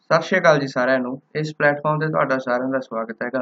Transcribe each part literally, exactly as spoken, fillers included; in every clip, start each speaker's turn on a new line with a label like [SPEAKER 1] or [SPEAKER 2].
[SPEAKER 1] सत श्री अकाल जी सारिਆਂ ਨੂੰ इस प्लेटफॉर्म ਤੇ ਤੁਹਾਡਾ ਸਾਰਿਆਂ ਦਾ ਸਵਾਗਤ ਹੈਗਾ।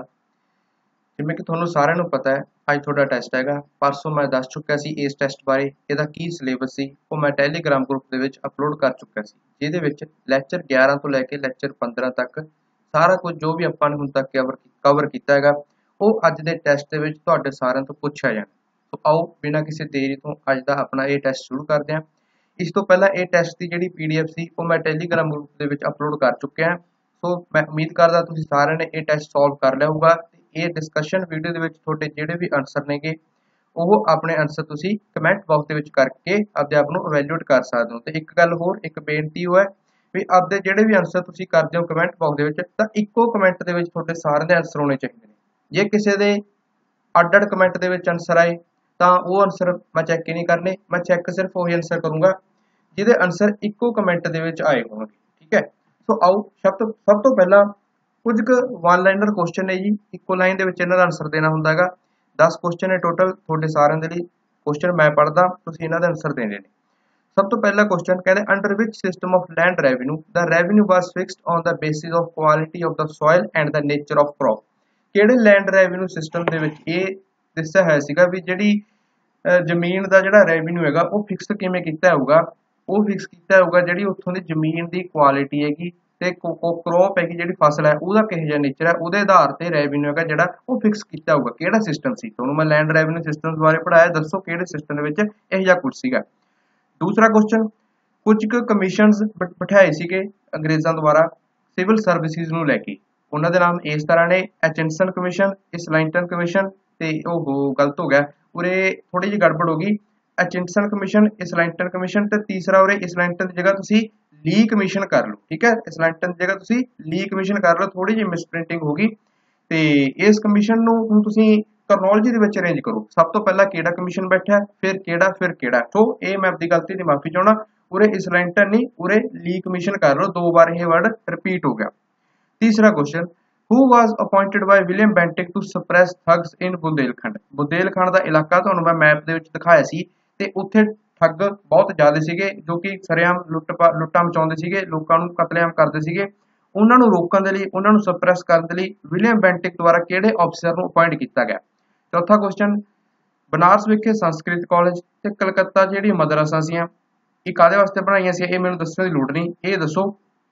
[SPEAKER 1] ਜਿਵੇਂ ਕਿ ਤੁਹਾਨੂੰ ਸਾਰਿਆਂ ਨੂੰ ਪਤਾ ਹੈ ਅੱਜ ਤੁਹਾਡਾ ਟੈਸਟ ਹੈਗਾ। ਪਰਸੋਂ ਮੈਂ ਦੱਸ ਚੁੱਕਿਆ ਸੀ ਇਸ ਟੈਸਟ ਬਾਰੇ, ਇਹਦਾ ਕੀ ਸਿਲੇਬਸ ਸੀ ਉਹ ਮੈਂ ਟੈਲੀਗ੍ਰਾਮ ਗਰੁੱਪ ਦੇ ਵਿੱਚ ਅਪਲੋਡ ਕਰ ਚੁੱਕਿਆ ਸੀ, ਜਿਹਦੇ ਵਿੱਚ ਲੈਕਚਰ ਗਿਆਰਾਂ ਤੋਂ ਲੈ ਕੇ ਲੈਕਚਰ ਪੰਦਰਾਂ ਤੱਕ ਸਾਰਾ ਕੁਝ ਜੋ ਵੀ ਆਪਾਂ ਨੇ ਹੁਣ ਤੱਕ ਕਵਰ ਕਵਰ ਕੀਤਾ ਹੈਗਾ ਉਹ ਅੱਜ ਦੇ ਟੈਸਟ ਦੇ ਵਿੱਚ ਤੁਹਾਡੇ ਸਾਰਿਆਂ ਤੋਂ ਪੁੱਛਿਆ ਜਾਣਾ। ਸੋ ਆਓ ਬਿਨਾਂ ਕਿਸੇ ਦੇਰੀ ਤੋਂ ਅੱਜ ਦਾ ਆਪਣਾ ਇਹ ਟੈਸਟ ਸ਼ੁਰੂ ਕਰਦੇ ਹਾਂ। ਇਸ ਤੋਂ ਪਹਿਲਾਂ ਇਹ ਟੈਸਟ ਦੀ ਜਿਹੜੀ ਪੀਡੀਐਫ ਸੀ ਉਹ ਮੈਂ ਟੈਲੀਗ੍ਰਾਮ ਗਰੁੱਪ ਦੇ ਵਿੱਚ ਅਪਲੋਡ ਕਰ ਚੁੱਕਿਆ। ਸੋ ਮੈਂ ਉਮੀਦ ਕਰਦਾ ਤੁਸੀਂ ਸਾਰਿਆਂ ਨੇ ਇਹ ਟੈਸਟ ਸੋਲਵ ਕਰ ਲਿਆ ਹੋਊਗਾ। ਇਹ ਡਿਸਕਸ਼ਨ ਵੀਡੀਓ ਦੇ ਵਿੱਚ ਤੁਹਾਡੇ ਜਿਹੜੇ ਵੀ ਆਨਸਰ ਨੇਗੇ ਉਹ ਆਪਣੇ ਆਨਸਰ ਤੁਸੀਂ ਕਮੈਂਟ ਬਾਕਸ ਦੇ ਵਿੱਚ ਕਰਕੇ ਆਪਦੇ ਆਪ ਨੂੰ ਇਵੈਲੂਏਟ ਕਰ ਸਕਦੇ ਹੋ। ਤੇ ਇੱਕ ਗੱਲ ਹੋਰ, ਇੱਕ ਬੇਨਤੀ ਉਹ ਹੈ ਵੀ ਆਪਦੇ ਜਿਹੜੇ ਵੀ ਆਨਸਰ ਤੁਸੀਂ ਕਰਦੇ ਹੋ ਕਮੈਂਟ ਬਾਕਸ ਦੇ ਵਿੱਚ ਤਾਂ ਇੱਕੋ ਕਮੈਂਟ ਦੇ ਵਿੱਚ ਤੁਹਾਡੇ ਸਾਰਿਆਂ ਦੇ ਆਨਸਰ ਹੋਣੇ ਚਾਹੀਦੇ ਨੇ। ਜੇ ਕਿਸੇ ਦੇ ਅੱਡ ਅੱਡ ਕਮੈਂਟ ਦੇ ਵਿੱਚ ਆਨਸਰ ਆਏ ਤਾਂ ਉਹ ਆਨਸਰ ਮੈਂ ਚੈੱਕ ਹੀ ਨਹੀਂ ਕਰਨੇ, ਮੈਂ ਚੈੱਕ ਸਿਰਫ ਉਹੀ ਆਨਸਰ ਕਰੂੰਗਾ ਜਿਹਦੇ ਆਨਸਰ ਇੱਕੋ ਕਮੈਂਟ ਦੇ ਵਿੱਚ ਆਏ ਹੋਣਗੇ। ਠੀਕ ਹੈ, ਸੋ ਆਓ ਸਭ ਤੋਂ ਸਭ ਤੋਂ ਪਹਿਲਾਂ ਕੁਝ ਕੁ ਵਨ ਲਾਈਨਰ ਕੁਐਸਚਨ ਨੇ ਜੀ, ਇੱਕੋ ਲਾਈਨ ਦੇ ਵਿੱਚ ਇਹਨਾਂ ਦਾ ਆਨਸਰ ਦੇਣਾ ਹੁੰਦਾ ਹੈਗਾ। ਦਸ ਕੁਐਸਚਨ ਨੇ ਟੋਟਲ ਤੁਹਾਡੇ ਸਾਰਿਆਂ ਦੇ ਲਈ। ਕੁਐਸਚਨ ਮੈਂ ਪੜ੍ਹਦਾ, ਤੁਸੀਂ ਇਹਨਾਂ ਦੇ ਆਨਸਰ ਦੇਣੇ ਨੇ। ਸਭ ਤੋਂ ਪਹਿਲਾ ਕੁਐਸਚਨ ਕਹਿੰਦੇ under which system of land revenue the revenue was fixed on the basis of quality of the soil and the nature of crop. ਕਿਹੜੇ ਲੈਂਡ ਰੈਵਨਿਊ ਸਿਸਟਮ ਦੇ ਵਿੱਚ ਇਹ ਦੱਸਿਆ ਹੋਇਆ ਸੀਗਾ ਵੀ ਜਿਹੜੀ ਜ਼ਮੀਨ ਦਾ ਜਿਹੜਾ ਰੈਵਨਿਊ ਹੈਗਾ ਉਹ ਫਿਕਸ ਕਿਵੇਂ ਕੀਤਾ ਹੋਊਗਾ? ਉਹ ਫਿਕਸ ਕੀਤਾ ਹੋਊਗਾ ਜਿਹੜੀ ਉੱਥੋਂ ਦੀ ਜ਼ਮੀਨ ਦੀ ਕੁਆਲਿਟੀ ਹੈਗੀ ਤੇ ਕ੍ਰੌਪ ਹੈਗੀ, ਜਿਹੜੀ ਫਸਲ ਹੈ ਉਹਦਾ ਕਿਹੋ ਜਿਹਾ ਨੇਚਰ ਹੈ, ਉਹਦੇ ਆਧਾਰ ਤੇ ਰੈਵਨਿਊ ਹੈਗਾ ਜਿਹੜਾ ਉਹ ਫਿਕਸ ਕੀਤਾ ਹੋਊਗਾ। ਕਿਹੜਾ ਸਿਸਟਮ ਸੀ? ਤੁਹਾਨੂੰ ਮੈਂ ਲੈਂਡ ਰੈਵਨਿਊ ਸਿਸਟਮ ਬਾਰੇ ਪੜਾਇਆ, ਦੱਸੋ ਕਿਹੜੇ ਸਿਸਟਮ ਦੇ ਵਿੱਚ ਇਹੋ ਜਿਹਾ ਕੁਝ ਸੀਗਾ। ਦੂਸਰਾ ਕੁਐਸਚਨ, ਕੁਝ ਕੁ ਕਮਿਸ਼ਨਸ ਬਿਠਾਏ ਸੀਗੇ ਅੰਗਰੇਜ਼ਾਂ ਦੁਆਰਾ ਸਿਵਲ ਸਰਵਿਸਿਜ਼ ਨੂੰ ਲੈ ਕੇ। ਉਹਨਾਂ ਦੇ ਨਾਮ ਇਸ ਤਰ੍ਹਾਂ ਨੇ, ਐਚਿਨਸਨ ਕਮਿਸ਼ਨ, ਇਸਲਾਈਟਨ ਕਮਿਸ਼ਨ ਤੇ ਉਹ ਗਲਤ ਹੋ ਗਿਆ, ਉਰੇ ਥੋੜੀ ਜਿਹੀ ਗੜਬੜ ਹੋ ਗਈ। ਐਚਿਨਸਨ ਕਮਿਸ਼ਨ, ਇਸਲਾਈਟਨ ਕਮਿਸ਼ਨ ਤੇ ਤੀਸਰਾ ਉਰੇ ਇਸਲਾਈਟਨ ਦੀ ਜਗ੍ਹਾ ਤੁਸੀਂ ਲੀ ਕਮਿਸ਼ਨ ਕਰ ਲਓ। ਠੀਕ ਹੈ, ਇਸਲਾਈਟਨ ਦੀ ਜਗ੍ਹਾ ਤੁਸੀਂ ਲੀ ਕਮਿਸ਼ਨ ਕਰ ਲਓ, ਥੋੜੀ ਜਿਹੀ ਮਿਸਪ੍ਰਿੰਟਿੰਗ ਹੋ ਗਈ। ਤੇ ਇਸ ਕਮਿਸ਼ਨ ਨੂੰ ਹੁਣ ਤੁਸੀਂ ਟਰਮੀਨੋਲੋਜੀ ਦੇ ਵਿੱਚ ਅਰੇਂਜ ਕਰੋ। ਸਭ ਤੋਂ ਪਹਿਲਾਂ ਕਿਹੜਾ ਕਮਿਸ਼ਨ ਬੈਠਾ, ਫਿਰ ਕਿਹੜਾ, ਫਿਰ ਕਿਹੜਾ। ਸੋ ਇਹ ਮੈਂ ਆਪਣੀ ਗਲਤੀ ਦੀ ਮਾਫੀ ਚਾਹੁੰਦਾ, ਉਰੇ ਇਸਲਾਈਟਨ ਨਹੀਂ ਉਰੇ ਲੀ ਕਮਿਸ਼ਨ ਕਰ ਲਓ, ਦੋ ਵਾਰ ਇਹ ਵਰਡ ਰਿਪੀਟ ਹੋ ਗਿਆ। ਤੀਸਰਾ question, who was appointed by William Bentinck to suppress thugs in Bundelkhand. Bundelkhand ਦਾ ਇਲਾਕਾ ਤੁਹਾਨੂੰ ਮੈਂ ਮੈਪ ਦੇ ਵਿੱਚ ਦਿਖਾਇਆ ਸੀ ਤੇ ਉੱਥੇ ਠੱਗ ਬਹੁਤ ਜ਼ਿਆਦਾ ਸੀਗੇ ਜੋ ਕਿ ਸਰੇਆਮ ਲੁੱਟ ਲੁੱਟਾਂ ਮਚਾਉਂਦੇ ਸੀਗੇ, ਲੋਕਾਂ ਨੂੰ ਕਤਲੇਆਮ ਕਰਦੇ ਸੀਗੇ। ਉਹਨਾਂ ਨੂੰ ਰੋਕਣ ਦੇ ਲਈ, ਉਹਨਾਂ ਨੂੰ ਸਪਰੈਸ ਕਰਨ ਦੇ ਲਈ ਵਿਲੀਅਮ ਬੈਂਟਿਕ ਦੁਆਰਾ ਕਿਹੜੇ ਅਫਸਰ ਨੂੰ ਅਪਾਇੰਟ ਕੀਤਾ ਗਿਆ? ਚੌਥਾ ਕੁਐਸਚਨ, ਬਨਾਰਸ ਵਿਖੇ ਸੰਸਕ੍ਰਿਤ ਕਾਲਜ ਤੇ ਕਲਕੱਤਾ ਜਿਹੜੀ ਮਦਰਸਾ ਸੀਆਂ ਇਹ ਕਾਹਦੇ ਵਾਸਤੇ ਬਣਾਈਆਂ ਸੀ? ਇਹ ਮੈਨੂੰ ਦੱਸਣ ਦੀ ਲੋੜ ਨਹੀਂ, ਇਹ ਦੱਸੋ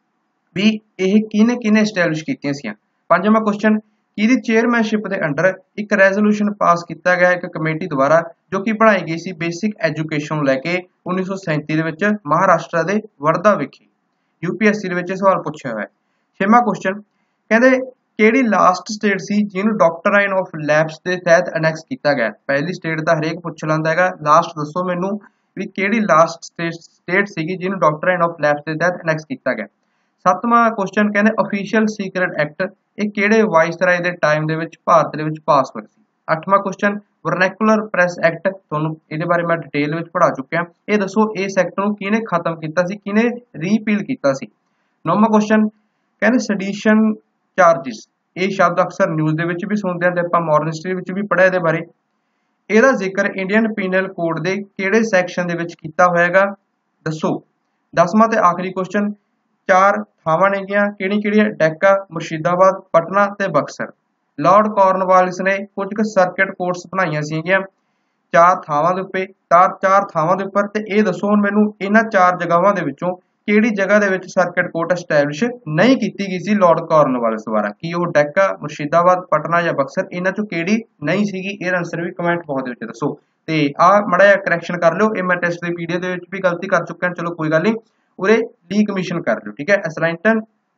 [SPEAKER 1] ਵੀ ਇਹ ਕਿਹਨੇ ਕਿਹਨੇ ਐਸਟੈਬਲਿਸ਼ ਕੀਤੀਆਂ ਸੀਆਂ। ਪੰਜਵਾਂ ਕੁਐਸਚਨ, ਕਿਹਦੀ ਚੇਅਰਮੈਨਸ਼ਿਪ ਦੇ ਅੰਡਰ ਇੱਕ ਰੈਜ਼ੋਲੂਸ਼ਨ ਪਾਸ ਕੀਤਾ ਗਿਆ ਇੱਕ ਕਮੇਟੀ ਦੁਆਰਾ ਜੋ ਕਿ ਬਣਾਈ ਗਈ ਸੀ ਬੇਸਿਕ ਐਜੂਕੇਸ਼ਨ ਨੂੰ ਲੈ ਕੇ ਉੱਨੀ ਸੌ ਸੈਂਤੀ ਦੇ ਵਿੱਚ ਮਹਾਰਾਸ਼ਟਰ ਦੇ ਵਰਧਾ ਵਿਖੇ। ਯੂਪੀਐਸਸੀ ਦੇ ਵਿੱਚ ਇਹ ਸਵਾਲ ਪੁੱਛਿਆ ਹੋਇਆ ਹੈ। ਛੇਵਾਂ ਕੁਐਸਚਨ, ਕਹਿੰਦੇ ਕਿਹੜੀ ਲਾਸਟ ਸਟੇਟ ਸੀ ਜਿਹਨੂੰ ਡਾਕਟਰਾਈਨ ਆਫ ਲੈਬਸ ਦੇ ਤਹਿਤ ਅਨੈਕਸ ਕੀਤਾ ਗਿਆ? ਪਹਿਲੀ ਸਟੇਟ ਦਾ ਹਰੇਕ ਪੁੱਛ ਲੈਂਦਾ ਹੈਗਾ, ਲਾਸਟ ਦੱਸੋ ਮੈਨੂੰ ਵੀ ਕਿਹੜੀ ਲਾਸਟ ਸਟੇਟ ਸੀਗੀ ਜਿਹਨੂੰ ਡਾਕਟਰਾਈਨ ਆਫ ਲੈਬਸ ਦੇ ਤਹਿਤ ਅਨੈਕਸ ਕੀਤਾ ਗਿਆ। ਸੱਤਵਾਂ ਕੁਐਸਚਨ, ਕਹਿੰਦੇ ਅਫੀਸ਼ੀਅਲ ਸੀਕ੍ਰੇਟ ਐਕਟ ਇਹ ਕਿਹੜੇ ਵਾਇਸਰਾਏ ਦੇ ਟਾਈਮ ਦੇ ਵਿੱਚ ਭਾਰਤ ਦੇ ਵਿੱਚ ਪਾਸ ਹੋਇਆ ਸੀ? ਅੱਠਵਾਂ ਕੁਐਸਚਨ, ਵਰਨੈਕੂਲਰ ਪ੍ਰੈਸ ਐਕਟ, ਤੁਹਾਨੂੰ ਇਹਦੇ ਬਾਰੇ ਮੈਂ ਡਿਟੇਲ ਵਿੱਚ ਪੜ੍ਹਾ ਚੁੱਕਿਆ, ਇਹ ਦੱਸੋ ਇਸ ਐਕਟ ਨੂੰ ਕਿਹਨੇ ਖਤਮ ਕੀਤਾ ਸੀ, ਕਿਹਨੇ ਰੀਪੀਲ ਕੀਤਾ ਸੀ? ਨੌਵਾਂ ਕੁਐਸਚਨ, ਕਹਿੰਦੇ ਸੈਡੀਸ਼ਨ ਚਾਰਜਿਸ, ਇਹ ਸ਼ਬਦ ਅਕਸਰ ਨਿਊਜ਼ ਦੇ ਵਿੱਚ ਵੀ ਸੁਣਦੇ ਹਾਂ ਤੇ ਆਪਾਂ ਮਾਡਰਨ ਹਿਸਟਰੀ ਵਿੱਚ ਵੀ ਪੜ੍ਹਿਆ ਇਹਦੇ ਬਾਰੇ। ਇਹਦਾ ਜ਼ਿਕਰ ਇੰਡੀਅਨ ਪੀਨਲ ਕੋਡ ਦੇ ਕਿਹੜੇ ਸੈਕਸ਼ਨ ਦੇ ਵਿੱਚ ਕੀਤਾ ਹੋਏਗਾ ਦੱਸੋ? ਦਸਵਾਂ ਤੇ ਆਖਰੀ ਕੁਐਸਚਨ, ਚਾਰ ਥਾਵਾਂ ਨੇਗੀਆਂ ਕਿਹੜੀ ਕਿਹੜੀਆਂ? ਡੈਕਾ, ਮੁਰਸ਼ਿਦਾਬਾਦ, ਪਟਨਾ ਤੇ ਬਕਸਰ। ਲਾਰਡ ਕਾਰਨਵਾਲਿਸ ਨੇ ਕੁਝ ਕੁ ਸਰਕਿਟ ਕੋਰਟਸ ਬਣਾਈਆਂ ਸੀਗੀਆਂ ਚਾਰ ਥਾਵਾਂ ਦੇ ਉੱਤੇ, ਚਾਰ ਚਾਰ ਥਾਵਾਂ ਦੇ ਉੱਪਰ। ਤੇ ਇਹ ਦੱਸੋ ਹੁਣ ਮੈਨੂੰ ਇਹਨਾਂ ਚਾਰ ਜਗ੍ਹਾਵਾਂ ਦੇ ਵਿੱਚੋਂ ਕਿਹੜੀ ਜਗ੍ਹਾ ਦੇ ਵਿੱਚ ਸਰਕਿਟ ਕੋਰਟ ਐਸਟੈਬਲਿਸ਼ ਨਹੀਂ ਕੀਤੀ ਗਈ ਸੀ ਲਾਰਡ ਕਾਰਨਵਾਲਿਸ ਦੁਆਰਾ? ਕੀ ਉਹ ਡੈਕਾ, ਮੁਰਸ਼ਿਦਾਬਾਦ, ਪਟਨਾ ਜਾਂ ਬਕਸਰ? ਇਹਨਾਂ ਚੋਂ ਕਿਹੜੀ ਨਹੀਂ ਸੀਗੀ? ਇਹਦਾ ਆਨਸਰ ਵੀ ਕਮੈਂਟ ਬਾਕਸ ਦੇ ਵਿੱਚ ਦੱਸੋ। ਤੇ ਆਹ ਮਾੜਾ ਜਿਹਾ ਕਰੈਕਸ਼ਨ ਕਰ ਲਿਓ, ਇਹ ਮੈਂ ਟੈਸਟ ਦੀ ਪੀਡੀਐਫ ਦੇ ਵਿੱਚ ਵੀ ਗਲਤੀ ਕਰ ਚੁੱਕਿਆ, ਚਲੋ ਕੋਈ ਗੱਲ ਨਹੀਂ, ਉਰੇ ਲੀ ਕਮਿਸ਼ਨ ਕਰ ਲਿਓ। ਠੀਕ ਹੈ, ਇਸਲਾਈਟਨ,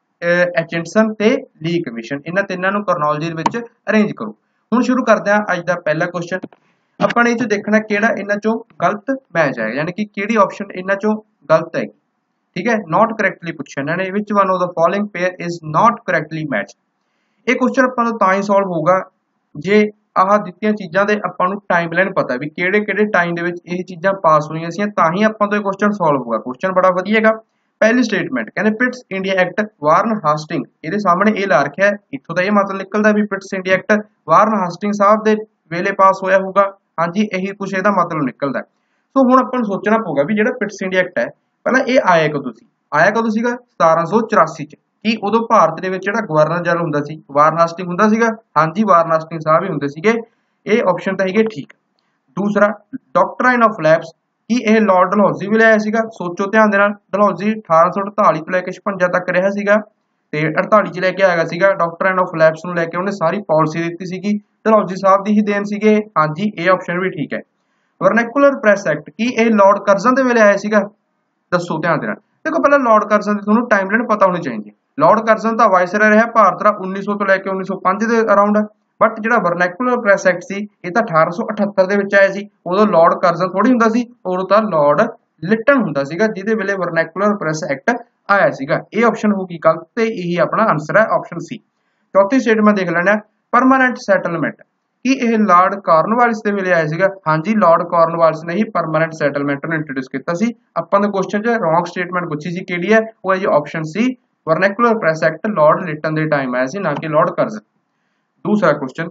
[SPEAKER 1] ਐਚਿਨਸਨ ਤੇ ਲੀ ਕਮਿਸ਼ਨ, ਇਹਨਾਂ ਤਿੰਨਾਂ ਨੂੰ ਕਰਨੋਲੋਜੀ ਦੇ ਵਿੱਚ ਅਰੇਂਜ ਕਰੋ। ਹੁਣ ਸ਼ੁਰੂ ਕਰਦੇ ਹਾਂ ਅੱਜ ਦਾ ਪਹਿਲਾ ਕੁਐਸਚਨ। ਆਪਾਂ ਨੇ ਇਹ ਚ ਦੇਖਣਾ ਕਿਹੜਾ ਇਹਨਾਂ ਚੋਂ ਗਲਤ ਮੈਚ ਹੈ, ਯਾਨੀ ਕਿ ਕਿਹੜੀ ਆਪਸ਼ਨ ਇਹਨਾਂ ਚੋਂ ਗਲਤ ਹੈਗੀ। ਠੀਕ ਹੈ, ਨਾਟ ਕਰੈਕਟਲੀ ਪੁੱਛਿਆ ਇਹਨਾਂ ਨੇ, which one of the following pair is not correctly match. ਇਹ ਕੁਐਸਚਨ ਆਪਾਂ ਨੂੰ ਤਾਂ ਹੀ ਸੋਲਵ ਹੋਊਗਾ ਜੇ ਆਹ ਦਿੱਤੀਆਂ ਚੀਜ਼ਾਂ ਦੇ ਆਪਾਂ ਨੂੰ ਟਾਈਮਲਾਈਨ ਪਤਾ ਵੀ ਕਿਹੜੇ ਕਿਹੜੇ ਟਾਈਮ ਦੇ ਵਿੱਚ ਇਹ ਚੀਜ਼ਾਂ ਪਾਸ ਹੋਈਆਂ ਸੀ, ਤਾਂ ਹੀ ਆਪਾਂ ਤੋਂ ਇਹ ਕੁਐਸਚਨ ਸੋਲਵ ਹੋਊਗਾ। ਕੁਐਸਚਨ ਬੜਾ ਵਧੀਆ ਹੈਗਾ। ਪਹਿਲੀ ਸਟੇਟਮੈਂਟ ਕਹਿੰਦੇ Pitt's India act Warren Hastings, ਇਹਦੇ ਸਾਹਮਣੇ ਇਹ ਲਾ ਰੱਖਿਆ, ਇੱਥੋਂ ਦਾ ਇਹ ਮਤਲਬ ਨਿਕਲਦਾ ਵੀ Pitt's India act Warren Hastings ਸਾਹਿਬ ਦੇ ਵੇਲੇ ਪਾਸ ਹੋਇਆ ਹੋਊਗਾ। ਹਾਂਜੀ, ਇਹੀ ਕੁਛ ਇਹਦਾ ਮਤਲਬ ਨਿਕਲਦਾ। ਸੋ ਹੁਣ ਆਪਾਂ ਨੂੰ ਸੋਚਣਾ ਪਊਗਾ ਵੀ ਜਿਹੜਾ ਪਿਟਸ ਇੰਡੀਆ ਐਕਟ ਹੈ ਪਹਿਲਾਂ ਇਹ ਆਇਆ ਕਦੋਂ ਸੀ? ਆਇਆ ਕਦੋਂ ਸੀਗਾ? ਸਤਾਰਾਂ ਸੌ ਚੁਰਾਸੀ ਚ। कि उदों भारत दे विच जिहड़ा गवर्नर जनरल हुंदा सी वारन हास्टिंग हुंदा सीगा, हांजी वारन हास्टिंग साहब ही हुंदे सीगे। ये ऑप्शन तां हैगे ठीक। दूसरा डॉक्ट्राइन ऑफ लैप्स कि यह लॉर्ड डलहौजी भी लिया सीगा। सोचो ध्यान दे नाल डलहौजी अठारह सौ अड़ताली तो लैके छपंजा तक रहा सीगा ते अड़ताली च लैके आया सीगा डॉक्ट्राइन ऑफ लैप्स नूं लैके उन्हें सारी पॉलिसी दित्ती सीगी। डलहौजी साहब दी ही देन सीगे। हांजी ये ऑप्शन भी ठीक है। वर्नैकुलर प्रेस एक्ट कि यह लॉर्ड करजन दे वेले आया सीगा। दसो ध्यान देना। देखो पहले लॉर्ड करजन की थोड़ा टाइमलाइन पता होनी चाहिए। लॉर्ड करजन का वाइसराय रहा भारत का उन्नीस सौ तो लैके उन्नीस सौ पांच के अराउंड है। बट जो वर्नैकुलर प्रेस एक्ट से यह तो अठारह सौ अठहत्तर के आया सी। उदों लॉर्ड करजन थोड़ी हुंदा सी, उदों तां लॉर्ड लिटन हुंदा सीगा जिहदे वेले वर्नैकुलर प्रेस एक्ट आया सीगा। ये ऑप्शन होगी गलत ते यही अपना आंसर है ऑप्शन सी। चौथी स्टेटमेंट देख लेना परमानेंट सैटलमेंट कि यह लॉर्ड कॉर्नवालिस के वेले आया सीगा। हाँ जी लॉर्ड कॉर्नवालिस ने ही परमानेंट सैटलमेंट नूं इंट्रोड्यूस किया सी। आपां दे क्वेश्चन च रॉन्ग स्टेटमेंट पूछी सी किहड़ी है, वो है जी ऑप्शन सी vernacular press act Lord Lytton के टाइम आया सी, ना कि लॉर्ड करजन। दूसरा क्वेश्चन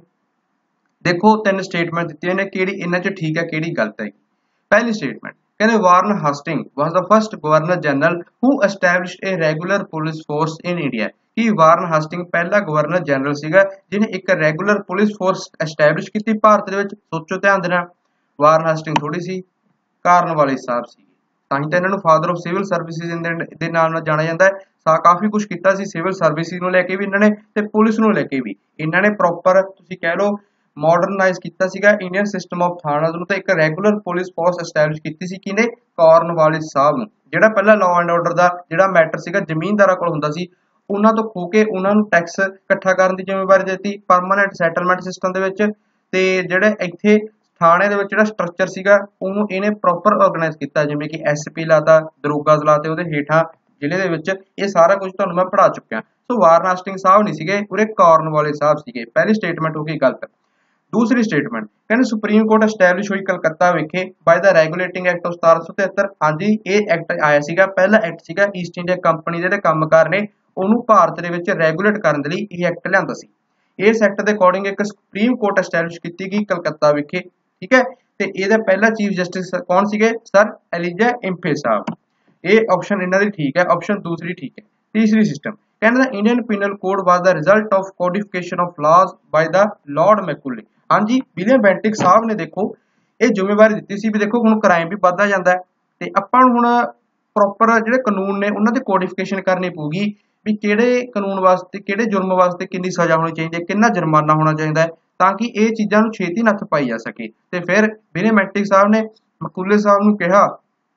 [SPEAKER 1] देखो तीन स्टेटमेंट दी ने कि इन्हां च ठीक है कि गलत है। पहली स्टेटमेंट कहते Warren Hastings was the first governor general who established a regular police force in India कि वारन हास्टिंग पहला गवर्नर जनरल सीगा जिन्हें एक रेगुलर पुलिस फोर्स एस्टैब्लिश की भारत दे विच। सोचो ध्यान देना वारन हास्टिंग थोड़ी सी कॉर्नवालिस साहब सी, तां ही तां इन्हां नूं फादर ऑफ सिविल सर्विसिज दे नाम नाल जाना जाता है। सा काफ़ी कुछ किया सी सिविल सर्विसिज नूं लैके भी इन्हां ने ते पुलिस नूं लैके भी इन्हां ने प्रॉपर तुसीं कह लो मॉडर्नाइज किया सीगा इंडियन सिस्टम ऑफ थानास नूं ते एक रेगुलर पुलिस फोर्स एस्टैब्लिश की सी किने कॉर्नवालिस साहब नूं। जिहड़ा पहला लॉ एंड ऑर्डर दा जिहड़ा मैटर सीगा जमीनदारां कोल हुंदा सी उन्हां तो खो के उन्हां नूं टैक्स इकट्ठा करन दी जिम्मेवारी दित्ती परमानेंट सैटलमेंट सिस्टम दे विच ते जिहड़े इत्थे थाने दे विच जिहड़ा स्ट्रक्चर सीगा ਉਹਨੂੰ ਇਹਨੇ ਪ੍ਰੋਪਰ ਆਰਗੇਨਾਈਜ਼ ਕੀਤਾ ਜਿਵੇਂ ਕਿ ਐਸਪੀ ਲਾਤਾ ਦਰੋਗਾ ਲਾਤੇ ਉਹਦੇ ਹੇਠਾਂ ਜ਼ਿਲ੍ਹੇ ਦੇ ਵਿੱਚ ਇਹ ਸਾਰਾ ਕੁਝ ਤੁਹਾਨੂੰ ਮੈਂ ਪੜ੍ਹਾ ਚੁੱਕਿਆ। ਸੋ ਵਾਰਨ ਹਾਸਟਿੰਗ ਸਾਹਿਬ ਨਹੀਂ ਸੀਗੇ ਉਰੇ ਕੌਰਨਵਾਲਿਸ ਸਾਹਿਬ ਸੀਗੇ। ਪਹਿਲੀ ਸਟੇਟਮੈਂਟ ਹੋ ਗਈ ਗਲਤ। दूसरी स्टेटमेंट कहते सुप्रीम कोर्ट एस्टैब्लिश हुई कलकत्ता विखे by the regulating act of सतारह सौ तिहत्तर। हाँ जी ये एक्ट आया सीगा पहला एक्ट सीगा ईस्ट इंडिया कंपनी दे कामगार ने ਉਹਨੂੰ ਭਾਰਤ ਦੇ ਵਿੱਚ ਰੈਗੂਲੇਟ ਕਰਨ ਦੇ ਲਈ ਇਹ ਐਕਟ ਲਿਆਂਦਾ ਸੀ। ਇਸ ਐਕਟ ਦੇ ਅਕੋਰਡਿੰਗ ਇੱਕ ਸੁਪਰੀਮ ਕੋਰਟ ਐਸਟੈਬਲਿਸ਼ ਕੀਤੀ ਗਈ ਕਲਕੱਤਾ ਵਿਖੇ, ਠੀਕ ਹੈ। ਤੇ ਇਹਦਾ ਪਹਿਲਾ ਚੀਫ ਜਸਟਿਸ ਕੌਣ ਸੀਗੇ? ਸਰ ਐਲੀਜਾ ਇੰਫੇ ਸਾਹਿਬ। ਇਹ ਆਪਸ਼ਨ ਇਹਨਾਂ ਦੀ ਠੀਕ ਹੈ, ਆਪਸ਼ਨ ਦੂਸਰੀ ਠੀਕ ਹੈ। ਤੀਸਰੀ ਸਿਸਟਮ ਕਹਿੰਦਾ Indian penal code was the result of codification of laws by the Lord Macaulay. हाँ जी विलियम बेंटिक साहब ने देखो ये जिम्मेवारी दी सी भी देखो हुण क्राइम भी बढ़ता जाता है तो आपां हुण प्रॉपर जिहड़े कानून ने उन्हां दी कोडिफिकेशन करनी पऊगी भी किहड़े कानून वास्ते किहड़े जुर्म वास्ते कितनी सज़ा होनी चाहिए, कितना जुर्माना होना चाहिए ताकि ये चीज़ां नूं छेती नत्थ पाई जा सके। तो फिर विलियम बेंटिक साहब ने मैकूले साहब नूं कहा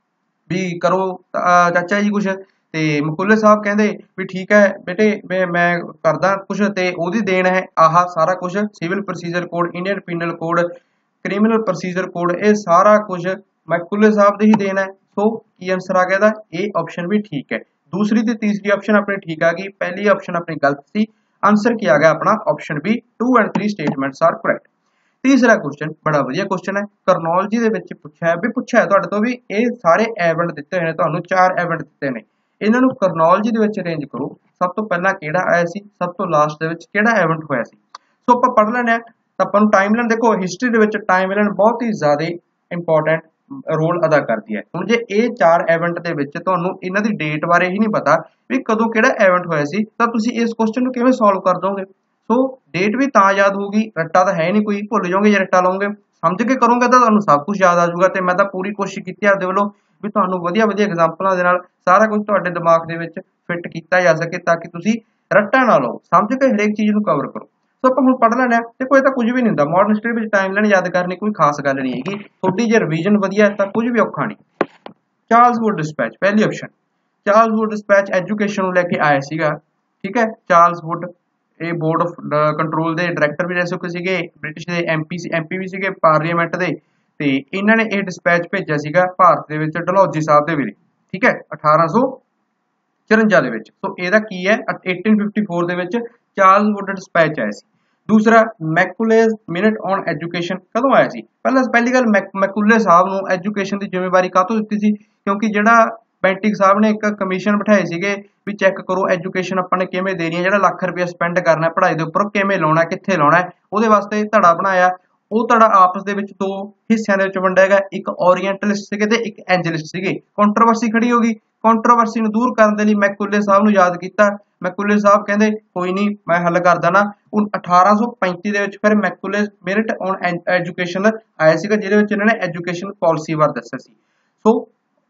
[SPEAKER 1] भी करो चाचा जी कुछ ਤੇ ਮਕੂਲੇ ਸਾਹਿਬ ਕਹਿੰਦੇ ਵੀ ਠੀਕ ਹੈ ਬੇਟੇ ਮੈਂ ਮੈਂ ਕਰਦਾ ਕੁਝ ਤੇ ਉਹਦੀ ਦੇਣ ਹੈ ਆਹ ਸਾਰਾ ਕੁਝ civil procedure code Indian penal code criminal procedure code ਇਹ ਸਾਰਾ ਕੁਝ ਮੈਕੂਲੇ ਸਾਹਿਬ ਦੀ ਹੀ ਦੇਣ ਹੈ। ਸੋ ਕੀ ਆंसर ਆ ਗਿਆ ਇਹਦਾ? ਇਹ ਆਪਸ਼ਨ ਵੀ ਠੀਕ ਹੈ। दूसरी ਤੇ तीसरी ਆਪਸ਼ਨ ਆਪਣੀ ਠੀਕ ਆ ਗਈ, ਪਹਿਲੀ ਆਪਸ਼ਨ ਆਪਣੀ ਗਲਤ ਸੀ। ਆंसर ਕੀ ਆ ਗਿਆ ਆਪਣਾ option B two and three statements are correct. तीसरा क्वेश्चन बड़ा वधिया क्वेश्चन है करनोलॉजी ਦੇ ਵਿੱਚ ਪੁੱਛਿਆ ਵੀ ਪੁੱਛਿਆ ਤੁਹਾਡੇ ਤੋਂ ਵੀ ਇਹ ਸਾਰੇ ਇਵੈਂਟ ਦਿੱਤੇ ਹੋਏ ਨੇ ਤੁਹਾਨੂੰ ਚਾਰ ਇਵੈਂਟ ਦਿੱਤੇ ਨੇ ਇਹਨਾਂ ਨੂੰ ਕਰਨੋਲੋਜੀ ਦੇ ਵਿੱਚ ਅਰੇਂਜ ਕਰੋ। ਸਭ ਤੋਂ ਪਹਿਲਾਂ ਕਿਹੜਾ ਆਇਆ ਸੀ, ਸਭ ਤੋਂ ਲਾਸਟ ਦੇ ਵਿੱਚ ਕਿਹੜਾ ਇਵੈਂਟ ਹੋਇਆ ਸੀ। ਸੋ ਆਪਾਂ ਪੜ੍ਹ ਲੈਣੇ ਆ ਤਾਂ ਆਪਾਂ ਨੂੰ ਟਾਈਮਲਾਈਨ ਦੇਖੋ ਹਿਸਟਰੀ ਦੇ ਵਿੱਚ ਟਾਈਮਲਾਈਨ ਬਹੁਤ ਹੀ ਜ਼ਿਆਦਾ ਇੰਪੋਰਟੈਂਟ ਰੋਲ ਅਦਾ ਕਰਦੀ ਹੈ। ਹੁਣ ਜੇ ਇਹ ਚਾਰ ਇਵੈਂਟ ਦੇ ਵਿੱਚ ਤੁਹਾਨੂੰ ਇਹਨਾਂ ਦੀ ਡੇਟ ਬਾਰੇ ਹੀ ਨਹੀਂ ਪਤਾ ਵੀ ਕਦੋਂ ਕਿਹੜਾ ਇਵੈਂਟ ਹੋਇਆ ਸੀ ਤਾਂ ਤੁਸੀਂ ਇਸ ਕੁਐਸਚਨ ਨੂੰ ਕਿਵੇਂ ਸੋਲਵ ਕਰ ਦੋਗੇ। ਸੋ ਡੇਟ ਵੀ ਤਾਂ ਯਾਦ ਹੋਊਗੀ, ਰੱਟਾ ਤਾਂ ਹੈ ਨਹੀਂ ਕੋਈ, ਭੁੱਲ ਜਾਓਗੇ ਜੇ ਰੱਟਾ ਲਾਓਗੇ। ਸਮਝ ਕੇ ਕਰੋਗੇ ਤਾਂ ਤੁਹਾਨੂੰ ਸਭ ਕੁਝ ਯਾਦ ਆ ਜਾਊਗਾ। ਤੇ ਮੈਂ ਤਾਂ ਪੂਰੀ ਕੋਸ਼ਿਸ਼ ਕੀਤੀ ਆਪਦੇ ਵੱਲੋਂ ਵੀ ਤੁਹਾਨੂੰ ਵਧੀਆ ਵਧੀਆ ਐਗਜ਼ਾਮਪਲਾਂ ਦੇ ਨਾਲ ਸਾਰਾ ਕੁਝ ਤੁਹਾਡੇ ਦਿਮਾਗ ਦੇ ਵਿੱਚ ਫਿੱਟ ਕੀਤਾ ਜਾ ਸਕੇ ਤਾਂ ਕਿ ਤੁਸੀਂ ਰੱਟਾ ਨਾ ਲਓ, ਸਮਝ ਕੇ ਹਰੇਕ ਚੀਜ਼ ਨੂੰ ਕਵਰ ਕਰੋ। ਸੋ ਆਪਾਂ ਹੁਣ ਪੜ੍ਹ ਲੈਣਾ ਤੇ ਕੋਈ ਤਾਂ ਕੁਝ ਵੀ ਨਹੀਂ ਹੁੰਦਾ। ਮਾਡਰਨ ਹਿਸਟਰੀ ਵਿੱਚ ਟਾਈਮਲਾਈਨ ਯਾਦ ਕਰਨੀ ਕੋਈ ਖਾਸ ਗੱਲ ਨਹੀਂ ਹੈਗੀ, ਥੋੜੀ ਜਿਹੀ ਰਿਵੀਜ਼ਨ ਵਧੀਆ ਤਾਂ ਕੁਝ ਵੀ ਔਖਾ ਨਹੀਂ। ਚਾਰਲਸ ਵੁੱਡ ਡਿਸਪੈਚ ਪਹਿਲੀ option. Charles Wood dispatch education ਨੂੰ ਲੈ ਕੇ ਆਇਆ ਸੀਗਾ, ਠੀਕ ਹੈ। ਚਾਰਲਸ ਵੁੱਡ ਇਹ ਬੋਰਡ ਆਫ ਕੰਟਰੋਲ ਦੇ ਡਾਇਰੈਕਟਰ ਵੀ ਰਹਿ ਚੁੱਕੇ ਸੀਗੇ, ਬ੍ਰਿਟਿਸ਼ ਦੇ ਐਮਪੀ ਸੀ ਐਮਪੀ ਵੀ ਸੀਗੇ ਪਾਰਲੀਮੈਂਟ ਦੇ। ਤੇ ਇਹਨਾਂ ਨੇ ਇਹ ਡਿਸਪੈਚ ਭੇਜਿਆ ਸੀਗਾ ਭਾਰਤ ਦੇ ਵਿੱਚ ਡਲਹੌਜੀ ਸਾਹਿਬ ਦੇ ਵੇਲੇ, ਠੀਕ ਹੈ, ਅਠਾਰਾਂ ਸੌ ਚੁਰੰਜਾ ਦੇ ਵਿੱਚ। ਸੋ ਇਹਦਾ ਕੀ ਹੈ ਅਠਾਰਾਂ ਸੌ ਚੌਂਫਟ ਦੇ ਵਿੱਚ ਚਾਰਲਸ ਵੁੱਡ ਡਿਸਪੈਚ ਆਇਆ ਸੀ। ਦੂਸਰਾ ਮੈਕੂਲੇਜ਼ ਮਿਨਟ ਔਨ ਐਜੂਕੇਸ਼ਨ ਕਦੋਂ ਆਇਆ ਸੀ? ਪਹਿਲਾਂ ਪਹਿਲੀ ਗੱਲ ਮੈਕੂਲੇ ਸਾਹਿਬ ਨੂੰ ਐਜੂਕੇਸ਼ਨ ਦੀ ਜ਼ਿੰਮੇਵਾਰੀ ਕਾਹਤੋਂ ਦਿੱਤੀ ਸੀ? ਕਿਉਂਕਿ ਜਿਹੜਾ ਬੈਂਟਿਕ ਸਾਹਿਬ ਨੇ ਇੱਕ ਕਮਿਸ਼ਨ ਬਿਠਾਏ ਸੀਗੇ ਵੀ ਚੈੱਕ ਕਰੋ ਐਜੂਕੇਸ਼ਨ ਆਪਾਂ ਨੇ ਕਿਵੇਂ ਦੇਣੀ ਹੈ, ਜਿਹੜਾ ਲੱਖ ਰੁਪਇਆ ਸਪੈਂਡ ਕਰਨਾ ਪੜ੍ਹਾਈ ਦੇ ਉੱਪਰ ਕਿਵੇਂ ਲਾਉਣਾ, ਕਿੱਥੇ ਲਾਉਣਾ, ਉਹਦੇ ਵਾਸਤੇ ਧੜਾ ਬਣਾਇਆ। ਉਹ ਧੜਾ ਆਪਸ ਦੇ ਵਿੱਚ ਦੋ ਹਿੱਸਿਆਂ ਦੇ ਵਿੱਚ ਵੰਡਿਆ ਗਿਆ, ਇੱਕ ਓਰੀਐਂਟਲਿਸਟ ਸੀਗੇ ਤੇ ਇੱਕ ਐਂਜਲਿਸਟ ਸੀਗੇ। ਕੰਟਰੋਵਰਸੀ ਖੜੀ ਹੋ ਗਈ, ਕੰਟਰੋਵਰਸੀ ਨੂੰ ਦੂਰ ਕਰਨ ਦੇ ਲਈ ਮੈਕੂਲੇ ਸਾਹਿਬ ਨੂੰ ਯਾਦ ਕੀਤਾ ਮੈਕੂਲੇ ਸਾਹਿਬ ਕਹਿੰਦੇ ਕੋਈ ਨਹੀਂ ਮੈਂ ਹੱਲ ਕਰ ਦੇਣਾ। ਅਠਾਰਾਂ ਸੌ ਪੈਂਤੀ ਦੇ ਵਿੱਚ ਫਿਰ ਮੈਕੂਲੇ ਮੈਰਿਟ ਔਨ ਐਜੂਕੇਸ਼ਨ ਆਇਆ ਸੀਗਾ, ਜਿਹਦੇ ਵਿੱਚ ਇਹਨਾਂ ਨੇ ਐਜੂਕੇਸ਼ਨ ਪਾਲਿਸੀ ਬਾਰੇ ਦੱਸਿਆ ਸੀ। ਸੋ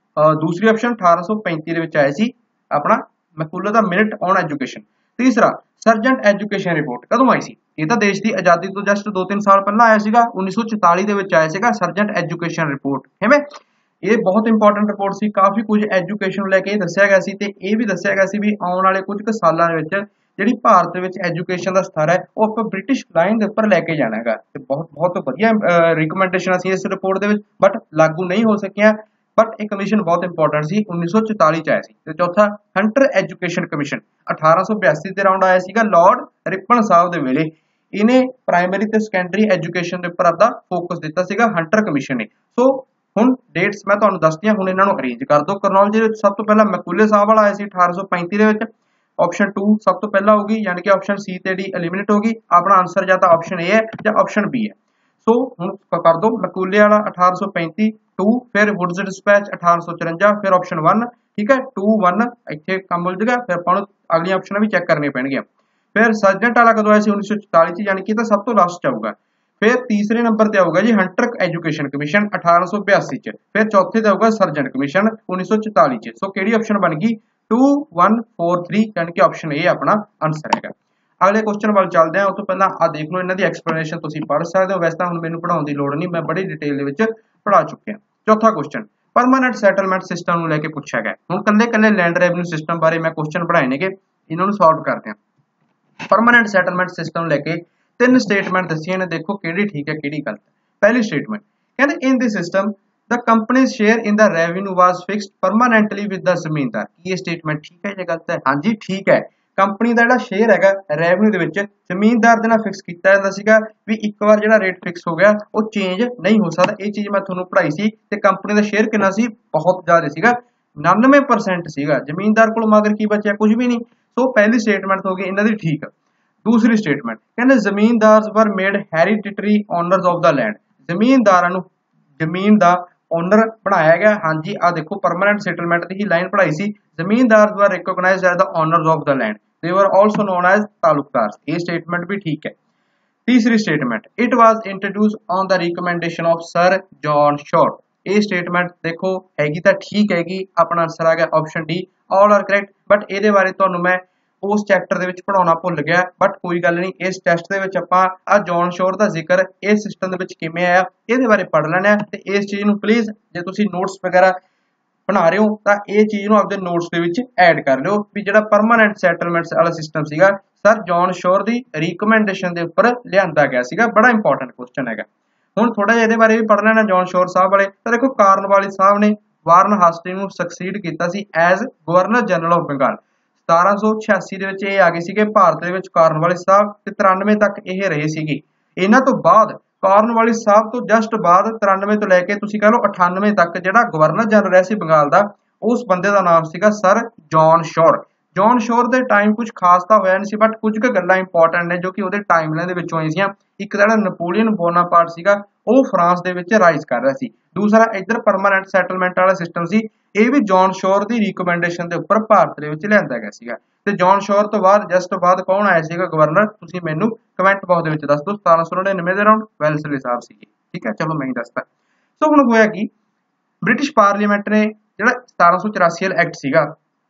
[SPEAKER 1] दूसरी ऑप्शन अठारह सौ पैंती ਦੇ ਵਿੱਚ ਆਇਆ ਸੀ ਆਪਣਾ ਮੈਕੂਲੇ ਦਾ ਮਿਨਟ ਔਨ ਐਜੂਕੇਸ਼ਨ। ਤੀਸਰਾ ਸਰਜੈਂਟ ਐਜੂਕੇਸ਼ਨ ਰਿਪੋਰਟ ਕਦੋਂ ਆਈ ਸੀ? ਇਹ ਤਾਂ ਦੇਸ਼ ਦੀ ਆਜ਼ਾਦੀ ਤੋਂ ਜਸਟ ਦੋ ਤਿੰਨ ਸਾਲ ਪਹਿਲਾਂ ਆਇਆ ਸੀਗਾ, ਉੱਨੀ ਸੌ ਚੁਤਾਲੀ ਦੇ ਵਿੱਚ ਆਇਆ ਸੀਗਾ ਸਰਜੈਂਟ ਐਜੂਕੇਸ਼ਨ ਰਿਪੋर्ट। ਕਿਵੇਂ ਇਹ ਬਹੁਤ ਇੰਪੋਰਟੈਂਟ ਰਿਪੋर्ट ਸੀ, ਕਾਫੀ ਕੁਝ ਐਜੂਕੇਸ਼ਨ ਨੂੰ ਲੈ ਕੇ ਦੱਸਿਆ ਗਿਆ ਸੀ ਤੇ ਇਹ ਵੀ ਦੱਸਿਆ ਗਿਆ ਸੀ ਵੀ ਆਉਣ ਵਾਲੇ ਕੁਝ ਕੁ ਸਾਲਾਂ ਦੇ ਵਿੱਚ ਜਿਹੜੀ ਭਾਰਤ ਦੇ ਵਿੱਚ ਐਜੂਕੇਸ਼ਨ ਦਾ ਸਤਰ ਹੈ ਉਹ ਆਪਾਂ ਬ੍ਰਿਟਿਸ਼ ਲਾਈਨ ਦੇ ਉੱਪਰ ਲੈ ਕੇ ਜਾਣਾ ਹੈਗਾ। ਤੇ ਬਹੁਤ ਬਹੁਤ ਵਧੀਆ ਰਿਕਮੈਂਡੇਸ਼ਨ ਸੀ ਇਸ ਰਿਪੋर्ट ਦੇ ਵਿੱਚ, ਬਟ ਲਾਗੂ ਨਹੀਂ ਹੋ ਸਕਿਆ। बट एक कमीशन बहुत इंपॉर्टेंट सी उन्नीस सौ चौताली च आया सी। ते चौथा हंटर एजुकेशन कमीशन अठारह सौ बयासी ते राउंड आया सीगा लॉर्ड रिपन साहब दे वेले। इन्हें प्राइमरी ते सैकेंडरी एजुकेशन दे उपर आपदा फोकस दिता सीगा हंटर कमीशन ने। सो हुण डेट्स मैं तुहानूं दस दियां, हुण इन्हां नूं अरेंज कर दो क्रोनोलॉजी दे विच। सब तो पहला मैकूले साहब वाला आया सी अठारह सौ पैंती दे विच। ऑप्शन टू सब तो पहला होगी, यानी कि ऑप्शन सी ते डी एलिमिनेट होगी। अपना आंसर या तो ऑप्शन ए है या ऑप्शन बी है। सो हुण कर दो मैकूले वाला अठारह सौ पैंती टू, फिर वुड्स डिस्पैच अठारह सौ चौरंजा, फिर ऑप्शन वन। ठीक है टू वन इत्थे काम उलझ गया, फिर आपां नूं अगली ऑप्शन भी चेक करनी पैणगीਆਂ। फिर सर्जेंट वाला कदों आया सी उन्नीस सौ चौताली च, यानी कि तो सब तो लास्ट च आऊगा। फिर तीसरे नंबर ते आऊगा जी हंटर एजुकेशन कमीशन अठारह सौ बयासी च। फिर चौथे ते आऊगा सर्जेंट कमीशन उन्नीस सौ चौताली च। सो किहड़ी ऑप्शन बन गई टू वन फोर थ्री, यानी कि ऑप्शन ए अपना आंसर है। अगले क्वेश्चन वाल चलते हैं। उस तो पहला आ देख लो इन्हां दी एक्सप्लेनेशन तुसीं पढ़ सकदे हो, वैसे तां हुण मैनूं पढ़ाउण दी लोड़ नहीं, मैं बड़ी डिटेल दे विच पढ़ा चुके हैं। चौथा क्वेश्चन परमानेंट सैटलमेंट सिस्टम नूं लैके पूछा गया। हुण कल्ले कल्ले लैंड रेवन्यू सिस्टम बारे मैं क्वेश्चन पढ़ाए नेगे, इन्हां नूं सॉल्व करते हैं। परमानेंट सैटलमेंट सिस्टम लैके तीन स्टेटमेंट दस्सियां ने, देखो किहड़ी ठीक है किहड़ी गलत है। पहली स्टेटमेंट कहंदे in the system the company's share in the revenue was fixed permanently with the zamindar. ये स्टेटमेंट ठीक है या गलत है? हाँ जी ठीक है। कंपनी का जिहड़ा शेयर हैगा रेवन्यू दे विच जमींदार दे नाल फिक्स कीता जांदा सीगा भी एक बार जिहड़ा रेट फिक्स हो गया वो चेंज नहीं हो सकदा। ये चीज़ मैं तुहानूं पढ़ाई सी ते कंपनी दा शेयर कितना सी? बहुत ज़्यादा सीगा, निन्यानवे परसेंट सीगा। जमींदार कोल मगर की बचिया? कुछ भी नहीं। सो पहली स्टेटमेंट हो गई इन्हां दी ठीक। दूसरी स्टेटमेंट कहंदे zamindars were made hereditary owners of the land. जमींदारां नूं जमीन दा ओनर बनाया गया। हाँ जी आ देखो परमानेंट सेटलमेंट की ही लाइन पढ़ाई सी। Zamindar were recognised as the owners of the land, they were also known as talukdar. ये स्टेटमेंट भी ठीक है। तीसरी statement it was introduced on the recommendation of sir John Shore. ये स्टेटमेंट देखो हैगी तां ठीक हैगी, अपना आंसर आ गया option D all are correct. But इहदे बारे तुहानूं मैं उस चैप्टर दे विच पढ़ाउणा भुल गया, बट कोई गल नहीं। इस टेस्ट दे विच आपां आ जॉन शोर दा जिक्र इस सिस्टम दे विच किवें आया इहदे बारे पढ़ लैणा है। ते इस चीज़ नूं प्लीज़ जे तुसीं नोट्स वगैरह बना रहे हो तो ये चीज़ नूं आपदे नोट्स दे विच ऐड कर लिओ भी जिहड़ा परमानेंट सैटलमेंट्स वाला सिस्टम सीगा सर जॉन शोर दी रिकमेंडेशन दे उपर लिआंदा गया सीगा। बड़ा इंपॉर्टेंट क्वेश्चन हैगा। हुण थोड़ा जिहा इहदे बारे भी पढ़ लैणा जॉन शोर साहब वाले। तो देखो कार्नवालिस साहब ने वारन हास्टिंग नूं सक्सीड कीता सी as governor general of Bengal. सतारा सौ छियासी दे विच ये आ गए सीगे भारत दे विच कार्नवालिस साहब ते तिरानवे तक ये रहे सीगे। इन्हां तो बाद कार्नवालिस साहब तो जस्ट बाद तिरानवे तो लैके तुसीं कह लो अठानवे तक जिहड़ा गवर्नर जनरल रहा सी बंगाल दा उस बंदे दा नाम सीगा sir John Shore. John Shore दे टाइम कुछ खास तां होया नहीं सी, बट कुछ क गल्लां इंपॉर्टेंट ने जो कि उहदे टाइमलाइन दे विचों आई सीआं। एक जिहड़ा नैपोलियन बोनापार्ट सीगा वो फ्रांस दे विच राइज कर रहा सी। दूसरा इधर परमानेंट सैटलमेंट वाला सिस्टम सी ये भी जॉन शोर की रिकमेंडेशन के उपर भारत के लिया गया सीगा। ते जॉन शोर तो बाद जस्ट बाद कौन आया सीगा गवर्नर? तुसीं मैनूं कमेंट बॉक्स दे विच दस दो। सतारा सौ नड़िनवे दे राउंड वेल्सली साहब सीगे। ठीक है चलो मैं ही दसदा। सो हुण होया कि ब्रिटिश पार्लीमेंट ने जिहड़ा सतारा सौ चौरासी वाला एक्ट सीगा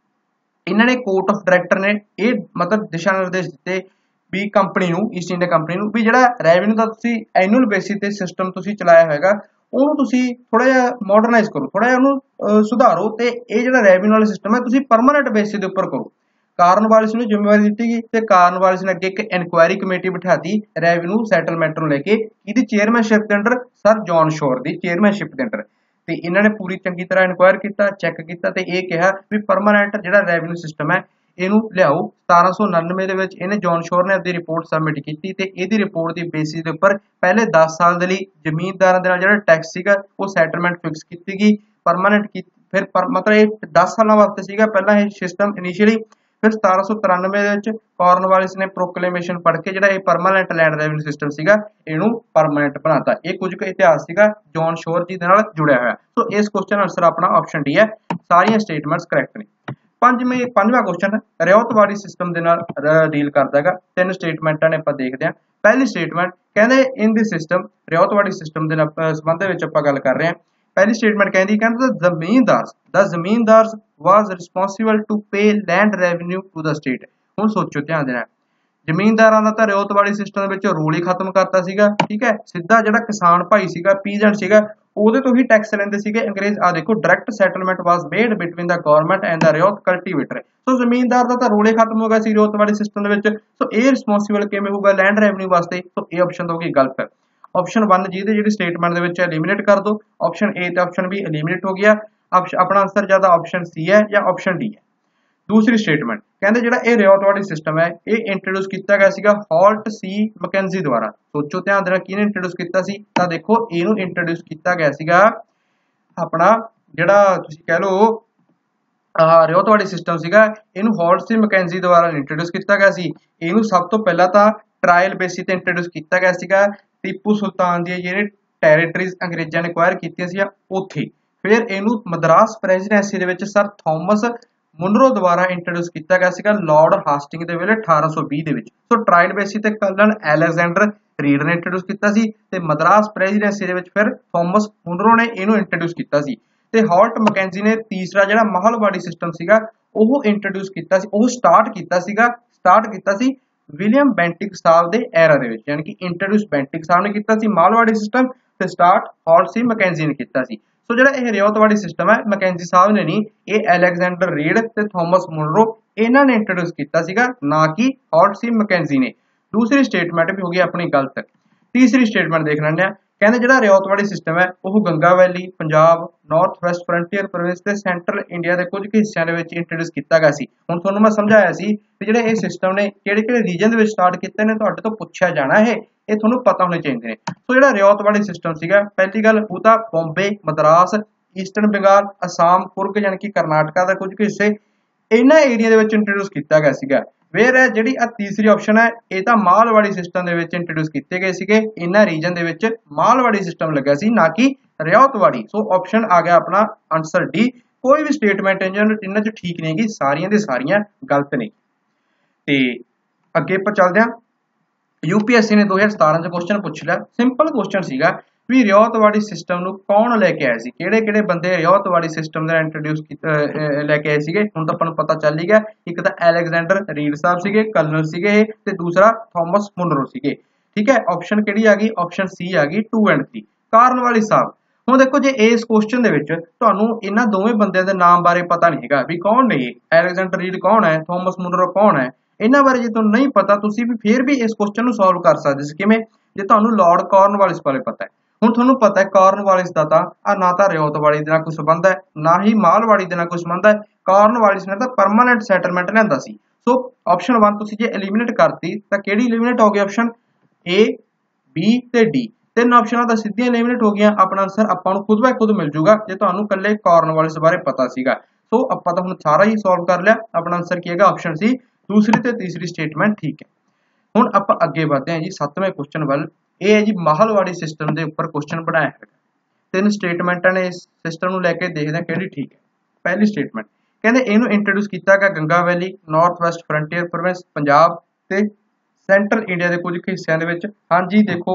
[SPEAKER 1] इन्हां ने कोर्ट ऑफ डायरैक्टर ने ये मतलब दिशा निर्देश दिते भी कंपनी नूं ईस्ट इंडिया कंपनी नूं भी जिहड़ा रेवेन्यू दा तुसीं एनुअल बेसिस ते सिस्टम तुसीं चलाया होएगा ਉਹਨੂੰ ਤੁਸੀਂ ਥੋੜਾ ਜਿਹਾ ਮਾਡਰਨਾਈਜ਼ ਕਰੋ, ਥੋੜਾ ਜਿਹਾ ਉਹਨੂੰ ਸੁਧਾਰੋ ਤੇ ਇਹ ਜਿਹੜਾ ਰੈਵਨਿਊ ਵਾਲਾ ਸਿਸਟਮ ਹੈ ਤੁਸੀਂ ਪਰਮਾਨੈਂਟ ਬੇਸਿਸ ਦੇ ਉੱਪਰ ਕਰੋ। ਕਾਰਨਵਾਲਿਸ ਨੂੰ ਜ਼ਿੰਮੇਵਾਰੀ ਦਿੱਤੀ ਗਈ ਤੇ ਕਾਰਨਵਾਲਿਸ ਨੇ ਅੱਗੇ ਇੱਕ ਇਨਕੁਆਇਰੀ ਕਮੇਟੀ ਬਿਠਾਤੀ ਰੈਵਨਿਊ ਸੈਟਲਮੈਂਟ ਨੂੰ ਲੈ ਕੇ। ਇਹਦੀ ਚੇਅਰਮੈਨਸ਼ਿਪ ਦੇ ਅੰਡਰ ਸਰ ਜੌਨ ਸ਼ੋਰ ਦੀ ਚੇਅਰਮੈਨਸ਼ਿਪ ਦੇ ਅੰਡਰ ਤੇ ਇਹਨਾਂ ਨੇ ਪੂਰੀ ਚੰਗੀ ਤਰ੍ਹਾਂ ਇਨਕੁਆਇਰ ਕੀਤਾ, ਚੈੱਕ ਕੀਤਾ ਤੇ ਇਹ ਕਿਹਾ ਵੀ ਪਰਮਾਨੈਂਟ ਜਿਹੜਾ ਰੈਵਨਿਊ ਸਿਸਟਮ ਹੈ ਇਹਨੂੰ ਲਿਆਓ। सतारा सौ नन्नवे ਦੇ ਵਿੱਚ ਇਹਨੇ ਜੌਨ ਸ਼ੋਰ ਨੇ ਆਪਣੀ ਰਿਪੋਰਟ ਸਬਮਿਟ ਕੀਤੀ ਤੇ ਇਹਦੀ ਰਿਪੋਰਟ ਦੀ ਬੇਸਿਸ ਦੇ ਉੱਪਰ ਪਹਿਲੇ दस ਸਾਲ ਦੇ ਲਈ ਜ਼ਮੀਨਦਾਰਾਂ ਦੇ ਨਾਲ ਜਿਹੜਾ ਟੈਕਸ ਸੀਗਾ ਉਹ ਸੈਟਲਮੈਂਟ ਫਿਕਸ ਕੀਤੀ ਗਈ ਪਰਮਾਨੈਂਟ ਕੀ ਫਿਰ ਮਤਲਬ ਇਹ दस ਸਾਲਾਂ ਵਾਸਤੇ ਸੀਗਾ ਪਹਿਲਾਂ ਇਹ ਸਿਸਟਮ ਇਨੀਸ਼ੀਅਲੀ। ਫਿਰ सतारा सौ तिरानवे ਦੇ ਵਿੱਚ ਕਾਰਨਵਾਲਿਸ ਨੇ ਪ੍ਰੋਕਲੇਮੇਸ਼ਨ ਪੜ੍ਹ ਕੇ ਜਿਹੜਾ ਇਹ ਪਰਮਾਨੈਂਟ ਲੈਂਡ ਰੈਵਨਿਊ ਸਿਸਟਮ ਸੀਗਾ ਇਹਨੂੰ ਪਰਮਾਨੈਂਟ ਬਣਾਤਾ। ਇਹ ਕੁਝ ਕੁ ਇਤਿਹਾਸ ਸੀਗਾ ਜੌਨ ਸ਼ੋਰ ਜੀ ਦੇ ਨਾਲ ਜੁੜਿਆ ਹੋਇਆ। ਸੋ ਇਸ ਕੁਐਸਚਨ ਆਨਸਰ ਆਪਣਾ ਆਪਸ਼ਨ ਡੀ ਹੈ। ਸਾਰੀਆਂ ਸਟੇਟਮੈਂਟਸ ਕਰੈਕਟ ਨੇ। ਪੰਜਵੇਂ ਪੰਜਵਾਂ क्वेश्चन ਰਿਆਇਤਵਾੜੀ सिस्टम ਦੇ ਨਾਲ ਡੀਲ ਕਰਦਾ ਹੈਗਾ। ਤਿੰਨ ਸਟੇਟਮੈਂਟਾਂ ਨੇ ਆਪਾਂ ਦੇਖਦੇ ਹਾਂ। पहली स्टेटमेंट कहते in the system ryotwari system के संबंध में आप गल कर रहे हैं। पहली स्टेटमेंट कहती कहते zamindar the zamindar was responsible to pay land revenue to the state. हुण सोचो ध्यान देना जमींदारां दा तां रियायतवाड़ी सिस्टम विच रूल ही खत्म करता सीगा, ठीक है। सीधा जिहड़ा किसान भाई सीगा पीजेंट सीगा ਉਹਦੇ ਤੋਂ ਹੀ ਟੈਕਸ ਲੈਂਦੇ ਸੀਗੇ ਅੰਗਰੇਜ਼। ਆ ਦੇਖੋ direct settlement was made between the government and the ryot cultivator. ਸੋ ਜ਼ਮੀਨਦਾਰ ਦਾ ਤਾਂ ਰੂਲ ਹੀ ਖਤਮ ਹੋ ਗਿਆ ਸੀ ਰਿਆਇਤਵਾੜੀ ਸਿਸਟਮ ਦੇ ਵਿੱਚ। ਸੋ ਇਹ ਰਿਸਪੌਂਸਿਬਲ ਕਿਵੇਂ ਹੋਊਗਾ ਲੈਂਡ ਰੈਵਨਿਊ ਵਾਸਤੇ? ਸੋ ਇਹ ਆਪਸ਼ਨ ਤਾਂ ਹੋ ਗਈ ਗਲਤ। ਆਪਸ਼ਨ वन ਜਿਹਦੇ ਜਿਹੜੀ ਸਟੇਟਮੈਂਟ ਦੇ ਵਿੱਚ ਐਲੀਮੀਨੇਟ ਕਰ ਦੋ। ਆਪਸ਼ਨ ਏ ਤੇ ਆਪਸ਼ਨ ਬੀ ਐਲੀਮੀਨੇਟ ਹੋ ਗਿਆ। ਆਪਣਾ ਆਨਸਰ ਜਿਆਦਾ ਆਪਸ਼ਨ ਸੀ ਹੈ ਜਾਂ ਆਪਸ਼ਨ ਡੀ ਹੈ। दूसरी स्टेटमेंट कहते जो ये रियायतवाड़ी सिस्टम है ये इंट्रोड्यूस किया गया सीगा हॉल्ट सी मैकेंजी द्वारा। सोचो ध्यान देना किहने इंट्रोड्यूस किया सी? तां देखो इहनूं इंट्रोड्यूस किया गया सीगा अपना जिहड़ा तुसीं कह लो रियायतवाड़ी सिस्टम सीगा इहनूं हॉल्ट सी मैकेंजी द्वारा इंट्रोड्यूस किया गया सी। इहनूं सब तो पहला तां ट्रायल बेसिस ते इंट्रोड्यूस किया गया सीगा टीपू सुल्तान दी जिहड़ी टैरेटरीज अंग्रेजां ने एक्वायर कीतियां सी उत्थे। फिर इहनूं मद्रास प्रेजिडेंसी दे विच सर थॉमस मुनरो द्वारा इंट्रोड्यूस किया गया सीगा लॉर्ड हास्टिंग दे वेले अठारह सौ बीस दे विच। सो ट्रायल बेसिस ते कर्नल अलेक्जेंडर रीड ने इंट्रोड्यूस किया सी ते मद्रास प्रेजिडेंसी दे विच फिर थॉमस मुनरो ने इहनूं इंट्रोड्यूस किया सी ते हॉल्ट मैकेंजी ने तीसरा जिहड़ा महलवाड़ी सिस्टम सीगा ओह इंट्रोड्यूस किया सी ओह स्टार्ट किया सीगा स्टार्ट किया सी विलियम बेंटिक साहब दे एरा दे विच। यानी कि इंट्रोड्यूस बेंटिक साहब ने किया सी महलवाड़ी सिस्टम ते स्टार्ट हॉल्ट सी मैकेंजी ने किया सी। सो जो यह रियायतवाड़ी सिस्टम है मैकेंजी साहब ने नहीं ये अलेक्जेंडर रीड ते थॉमस मुनरो इन्हां ने इंट्रोड्यूस किया सीगा ना कि हॉल्ट सी मैकेंजी ने। दूसरी स्टेटमेंट भी होगी अपनी गलत। तीसरी स्टेटमेंट देख लैंदे आ कहते जो रियायतवाड़ी सिस्टम है वह Ganga valley Punjab north west frontier province ते सेंट्रल इंडिया के कुछ हिस्सों के इंट्रोड्यूस किया गया सी। हुण तुहानूं मैं समझाया सी कि जिहड़े इह सिस्टम ने किहड़े-किहड़े रीजन दे विच स्टार्ट कीते ने तुहाडे तो पुछया जाना है ये तुहानूं पता होने चाहिए ने। सो जिहड़ा रियायतवाड़ी सिस्टम सीगा पहली गल वो तां बॉम्बे मद्रास ईस्टर्न बंगाल असम कुर्ग यानी कि कर्नाटका के कुछ हिस्से इन्हां एरिया दे विच इंट्रोड्यूस किया गया सीगा। वेयर है जिहड़ी आ तीसरी ऑप्शन है ये तां मालवाड़ी सिस्टम दे विच इंट्रोड्यूस किए गए सीगे इन्हां रीजन दे विच मालवाड़ी सिस्टम लग्या सी ना कि रियायतवाड़ी। सो ऑप्शन आ गया अपना आंसर डी। कोई भी स्टेटमेंट इन्हां च ठीक नहीं गी सारियां दी सारियां गलत ने। ते अगे पर चलदे हां यूपीएससी ने दो हज़ार सतारह च क्वेश्चन पूछ लिया सिंपल क्वेश्चन सीगा भी रियायतवाड़ी सिस्टम नूं कौन लैके आए सी किहड़े किहड़े बंदे रियायतवाड़ी सिस्टम दा इंट्रोड्यूस लैके आए सीगे। हुण तां आपां नूं पता चल ही गया एक तां अलेक्जेंडर रीड साहब सीगे कर्नल सीगे ते दूसरा थॉमस मुनरो सीगे। ठीक है ऑप्शन किहड़ी आ गई ऑप्शन सी आ गई टू एंड थ्री कार्नवालिस साहब। हुण देखो जे इस क्वेश्चन दे विच तुहानूं इन्हां दोवें बंदियां दे नाम बारे पता नहीं हैगा भी कौन ने अलेक्जेंडर रीड कौन है थॉमस मुनरो कौन है इन्हां बारे जे तुहानूं नहीं पता तुसीं भी फिर भी इस क्वेश्चन नूं सॉल्व कर सकदे सी किवें जे तुहानूं लॉर्ड कॉर्नवालिस बारे पता है। हुण तुहानूं पता है कॉर्नवालिस दा तां आ ना तां रियायतवाड़ी दे नाल कोई संबंध है ना ही मालवाड़ी दे नाल कोई संबंध है। कॉर्नवालिस ने तां परमानेंट सैटलमेंट लिआंदा सी। सो ऑप्शन वन तुसीं जे एलिमिनेट करती तां किहड़ी एलिमिनेट हो गई ऑप्शन ए बी ते डी तीन ऑप्शनां तां सिद्धियां एलिमिनेट हो गईयां। अपना आंसर आपां नूं खुद बाय खुद मिल जूगा जे तुहानूं कल्ले कॉर्नवालिस बारे पता सीगा। सो आपां तां हुण सारा ही सॉल्व कर लिया अपना आंसर की हैगा ऑप्शन सी दूसरी ते तीसरी स्टेटमेंट ठीक है। हुण आपां अगे वधदे हां जी सत्तवें क्वेश्चन वल। ये है जी महलवाड़ी सिस्टम के उपर क्वेश्चन बनाया है तीन स्टेटमेंटा ने इस सिस्टम को लैके देखते हैं कि ठीक है। पहली स्टेटमेंट कहते इनू इंट्रोड्यूस किया गया Ganga valley north west frontier province Punjab ते सेंट्रल इंडिया के कुछ हिस्सों के। हाँ जी देखो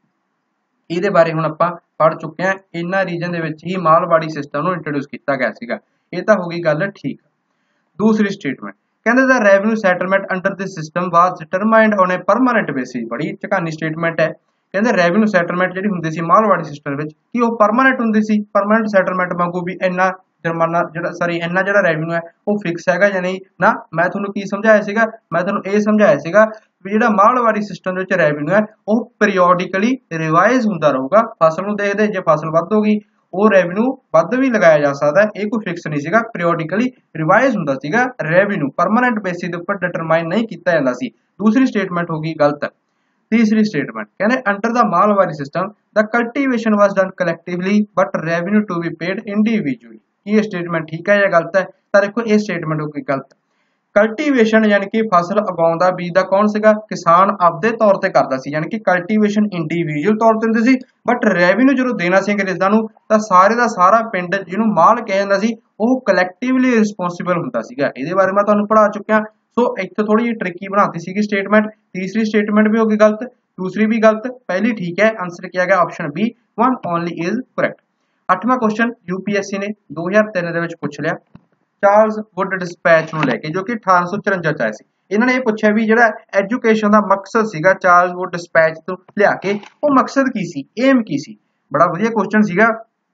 [SPEAKER 1] ये बारे हुण आपां पढ़ चुके हैं इन्हां रीजन के ही मालवाड़ी सिस्टम को इंट्रोड्यूस किया गया सीगा। ये तो हो गई गल ठीक। दूसरी स्टेटमेंट कहते the revenue settlement under this system was determined on a permanent basis. बड़ी झकानी स्टेटमेंट है कहते रेवन्यू सैटलमेंट जी होंगी मालवाड़ी सिस्टम कि वह परमानेंट होंगी सी परमानेंट सैटलमेंट वांगू भी इन्ना जुर्माना जो सॉरी इन्ना जो रेवन्यू है वो फिक्स है या नहीं ना। मैं थोड़ा की समझाया सीगा मैं थोड़ा ये समझाया सीगा भी जो मालवाड़ी सिस्टम रेवन्यू है वह पीरियोडिकली रिवाइज होंदा रहूगा। फसल में देखते जो फसल वध होगी वो रेवन्यू वध भी लगाया जा सकता है ये कोई फिक्स नहीं सीगा पीरियोडिकली रिवाइज होंदा सीगा रेवन्यू परमानेंट बेसिस के उपर डिटरमाइन नहीं किया जाता सी। दूसरी स्टेटमेंट होगी गलत। तीसरी स्टेटमेंट कहते under the Mahalwari system the cultivation was done collectively but revenue to be paid individually. ये स्टेटमेंट ठीक है या गलत है? तो देखो ये स्टेटमेंट होगी गलत। कल्टीवेशन यानी कि फसल उगाउंदा बीजदा कौन सीगा किसान आपदे तौर ते करदा सी यानी कि कल्टीवेशन इंडिविजुअल तौर ते हुंदी सी बट रेवन्यू जो देना सी अंग्रेज़ां नूं तां सारे दा सारा पिंड जिहनूं माल कह जांदा सी ਉਹ ਕਲੈਕਟਿਵਲੀ ਰਿਸਪੌਂਸਿਬਲ ਹੁੰਦਾ ਸੀਗਾ। ਇਹਦੇ ਬਾਰੇ ਮੈਂ ਤੁਹਾਨੂੰ ਪੜ੍ਹਾ ਚੁੱਕਿਆ। ਸੋ ਇੱਥੇ ਥੋੜੀ ਜਿਹੀ ਟ੍ਰਿਕੀ ਬਣਾਤੀ ਸੀਗੀ स्टेटमेंट। तीसरी स्टेटमेंट भी होगी गलत, दूसरी भी गलत, पहली ठीक है। आंसर किया गया option B, one only is correct. अठवां क्वेश्चन यूपीएससी ने दो हज़ार तीन ਦੇ ਵਿੱਚ ਪੁੱਛ ਲਿਆ ਚਾਰਲਸ ਵੁੱਡ ਡਿਸਪੈਚ ਨੂੰ ਲੈ ਕੇ, ਜੋ ਕਿ अठारह सौ चौरानवे ਚ ਆਇਆ ਸੀ। ਇਹਨਾਂ ਨੇ ਇਹ ਪੁੱਛਿਆ ਵੀ ਜਿਹੜਾ ਐਜੂਕੇਸ਼ਨ ਦਾ ਮਕਸਦ ਸੀਗਾ ਚਾਰਲਸ ਵੁੱਡ ਡਿਸਪੈਚ ਤੋਂ ਲਿਆ ਕੇ, ਉਹ ਮਕਸਦ ਕੀ ਸੀ, ਏਮ ਕੀ ਸੀ। ਬੜਾ ਵਧੀਆ ਕੁਐਸਚਨ ਸੀਗਾ।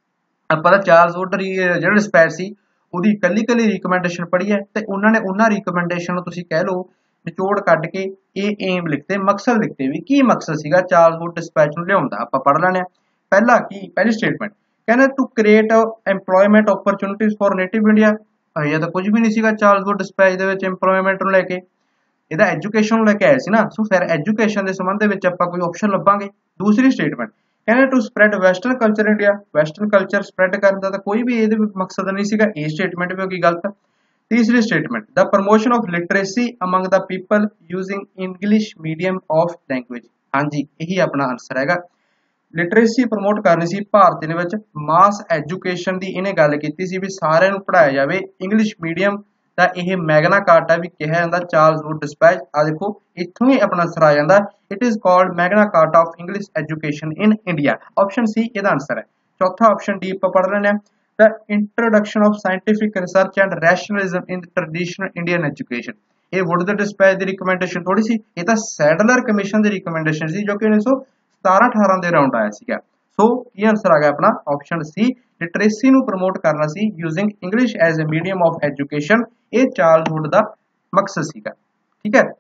[SPEAKER 1] ਆਪਾਂ ਤਾਂ ਚਾਰਲਸ ਵੁੱਡ ਜਿਹੜਾ ਡਿਸਪੈਚ ਸੀ ਉਹਦੀ ਕੱਲੀ ਕੱਲੀ ਰਿਕਮੈਂਡੇਸ਼ਨ ਪੜ੍ਹੀ ਹੈ ਤੇ ਉਹਨਾਂ ਨੇ ਉਹਨਾਂ ਰਿਕਮੈਂਡੇਸ਼ਨ ਨੂੰ ਤੁਸੀਂ ਕਹਿ ਲਓ ਨਿਚੋੜ ਕੱਢ ਕੇ ਇਹ ਏਮ ਲਿਖਤੇ, ਮਕਸਦ ਲਿਖਤੇ ਵੀ ਕੀ ਮਕਸਦ ਸੀਗਾ ਚਾਰਲਸ ਵੁੱਡ ਡਿਸਪੈਚ ਨੂੰ ਲਿਆਉਣ ਦਾ। ਆਪਾਂ ਪੜ੍ਹ ਲੈਣੇ ਆ। ਪਹਿਲਾ ਕੀ, ਪਹਿਲੀ ਸਟੇਟਮੈਂਟ ਕਹਿੰਦੇ to create employment opportunities for native India. ਇਹ ਤਾਂ ਕੁਝ ਵੀ ਨਹੀਂ ਸੀਗਾ ਚਾਰਲਸ ਵੁੱਡ ਡਿਸਪੈਚ ਦੇ ਵਿੱਚ ਐਮਪਲੋਇਮੈਂਟ ਨੂੰ ਲੈ ਕੇ, ਇਹਦਾ ਐਜੂਕੇਸ਼ਨ ਨੂੰ ਲੈ ਕੇ ਆਇਆ ਸੀ ਨਾ। ਸੋ ਫਿਰ ਐਜੂਕੇਸ਼ਨ ਦੇ ਸੰਬੰਧ ਦੇ ਵਿੱਚ ਆਪਾਂ ਕੋਈ ਆਪਸ਼ਨ ਲੱਭਾਂਗੇ। ਦੂਸਰੀ ਸਟੇਟਮੈਂਟ ਕਹਿੰਦੇ to spread western culture India, western culture spread ਕਰਨ ਦਾ ਤਾਂ ਕੋਈ ਵੀ ਇਹਦੇ ਵਿੱਚ ਮਕਸਦ ਨਹੀਂ ਸੀਗਾ। ਇਹ ਸਟੇਟਮੈਂਟ ਵੀ ਹੋਗੀ ਗਲਤ। तीसरी statement the promotion of literacy among the people using English medium of language. हाँ जी, यही अपना आंसर हैगा। लिटरेसी प्रमोट करनी सी भारत दे विच, मास एजुकेशन दी इन्हें गल कीती सी भी सारिਆਂ ਨੂੰ पढ़ाया जाए इंग्लिश मीडियम दा। यह मैगना कार्टा भी कहा जाता चार्ल्स वुड डिस्पैच। आ देखो इत्थों ही अपना आंसर आ जाता, it is called Magna Carta of English education in India. Option C ਇਹਦਾ आंसर है। चौथा ऑप्शन डी ਆਪਾਂ पढ़ ਲੈਣੇ ਆ the introduction of scientific research and rationalism in traditional Indian education। ਇਹ ਵੁੱਡ ਦੇ ਡਿਸਪੈਚ ਦੀ ਰਿਕਮੈਂਡੇਸ਼ਨ ਥੋੜੀ ਸੀ, ਇਹ ਤਾਂ ਸੈਡਲਰ ਕਮਿਸ਼ਨ ਦੀ ਰਿਕਮੈਂਡੇਸ਼ਨ ਸੀ ਜੋ ਕਿ ਉੱਨੀ ਸੌ ਸਤਾਰਾਂ ਅਠਾਰਾਂ ਦੇ ਰਾਉਂਡ ਆਇਆ ਸੀਗਾ। ਸੋ ਕੀ ਆਨਸਰ ਆ ਗਿਆ ਆਪਣਾ ਆਪਸ਼ਨ ਸੀ, ਲਿਟਰੇਸੀ ਨੂੰ ਪ੍ਰਮੋਟ ਕਰਨਾ ਸੀ using English as a medium of education. ਇਹ ਚਾਰਲਸ ਵੁੱਡ ਦਾ ਮਕਸਦ ਸੀਗਾ। ਠੀਕ ਹੈ,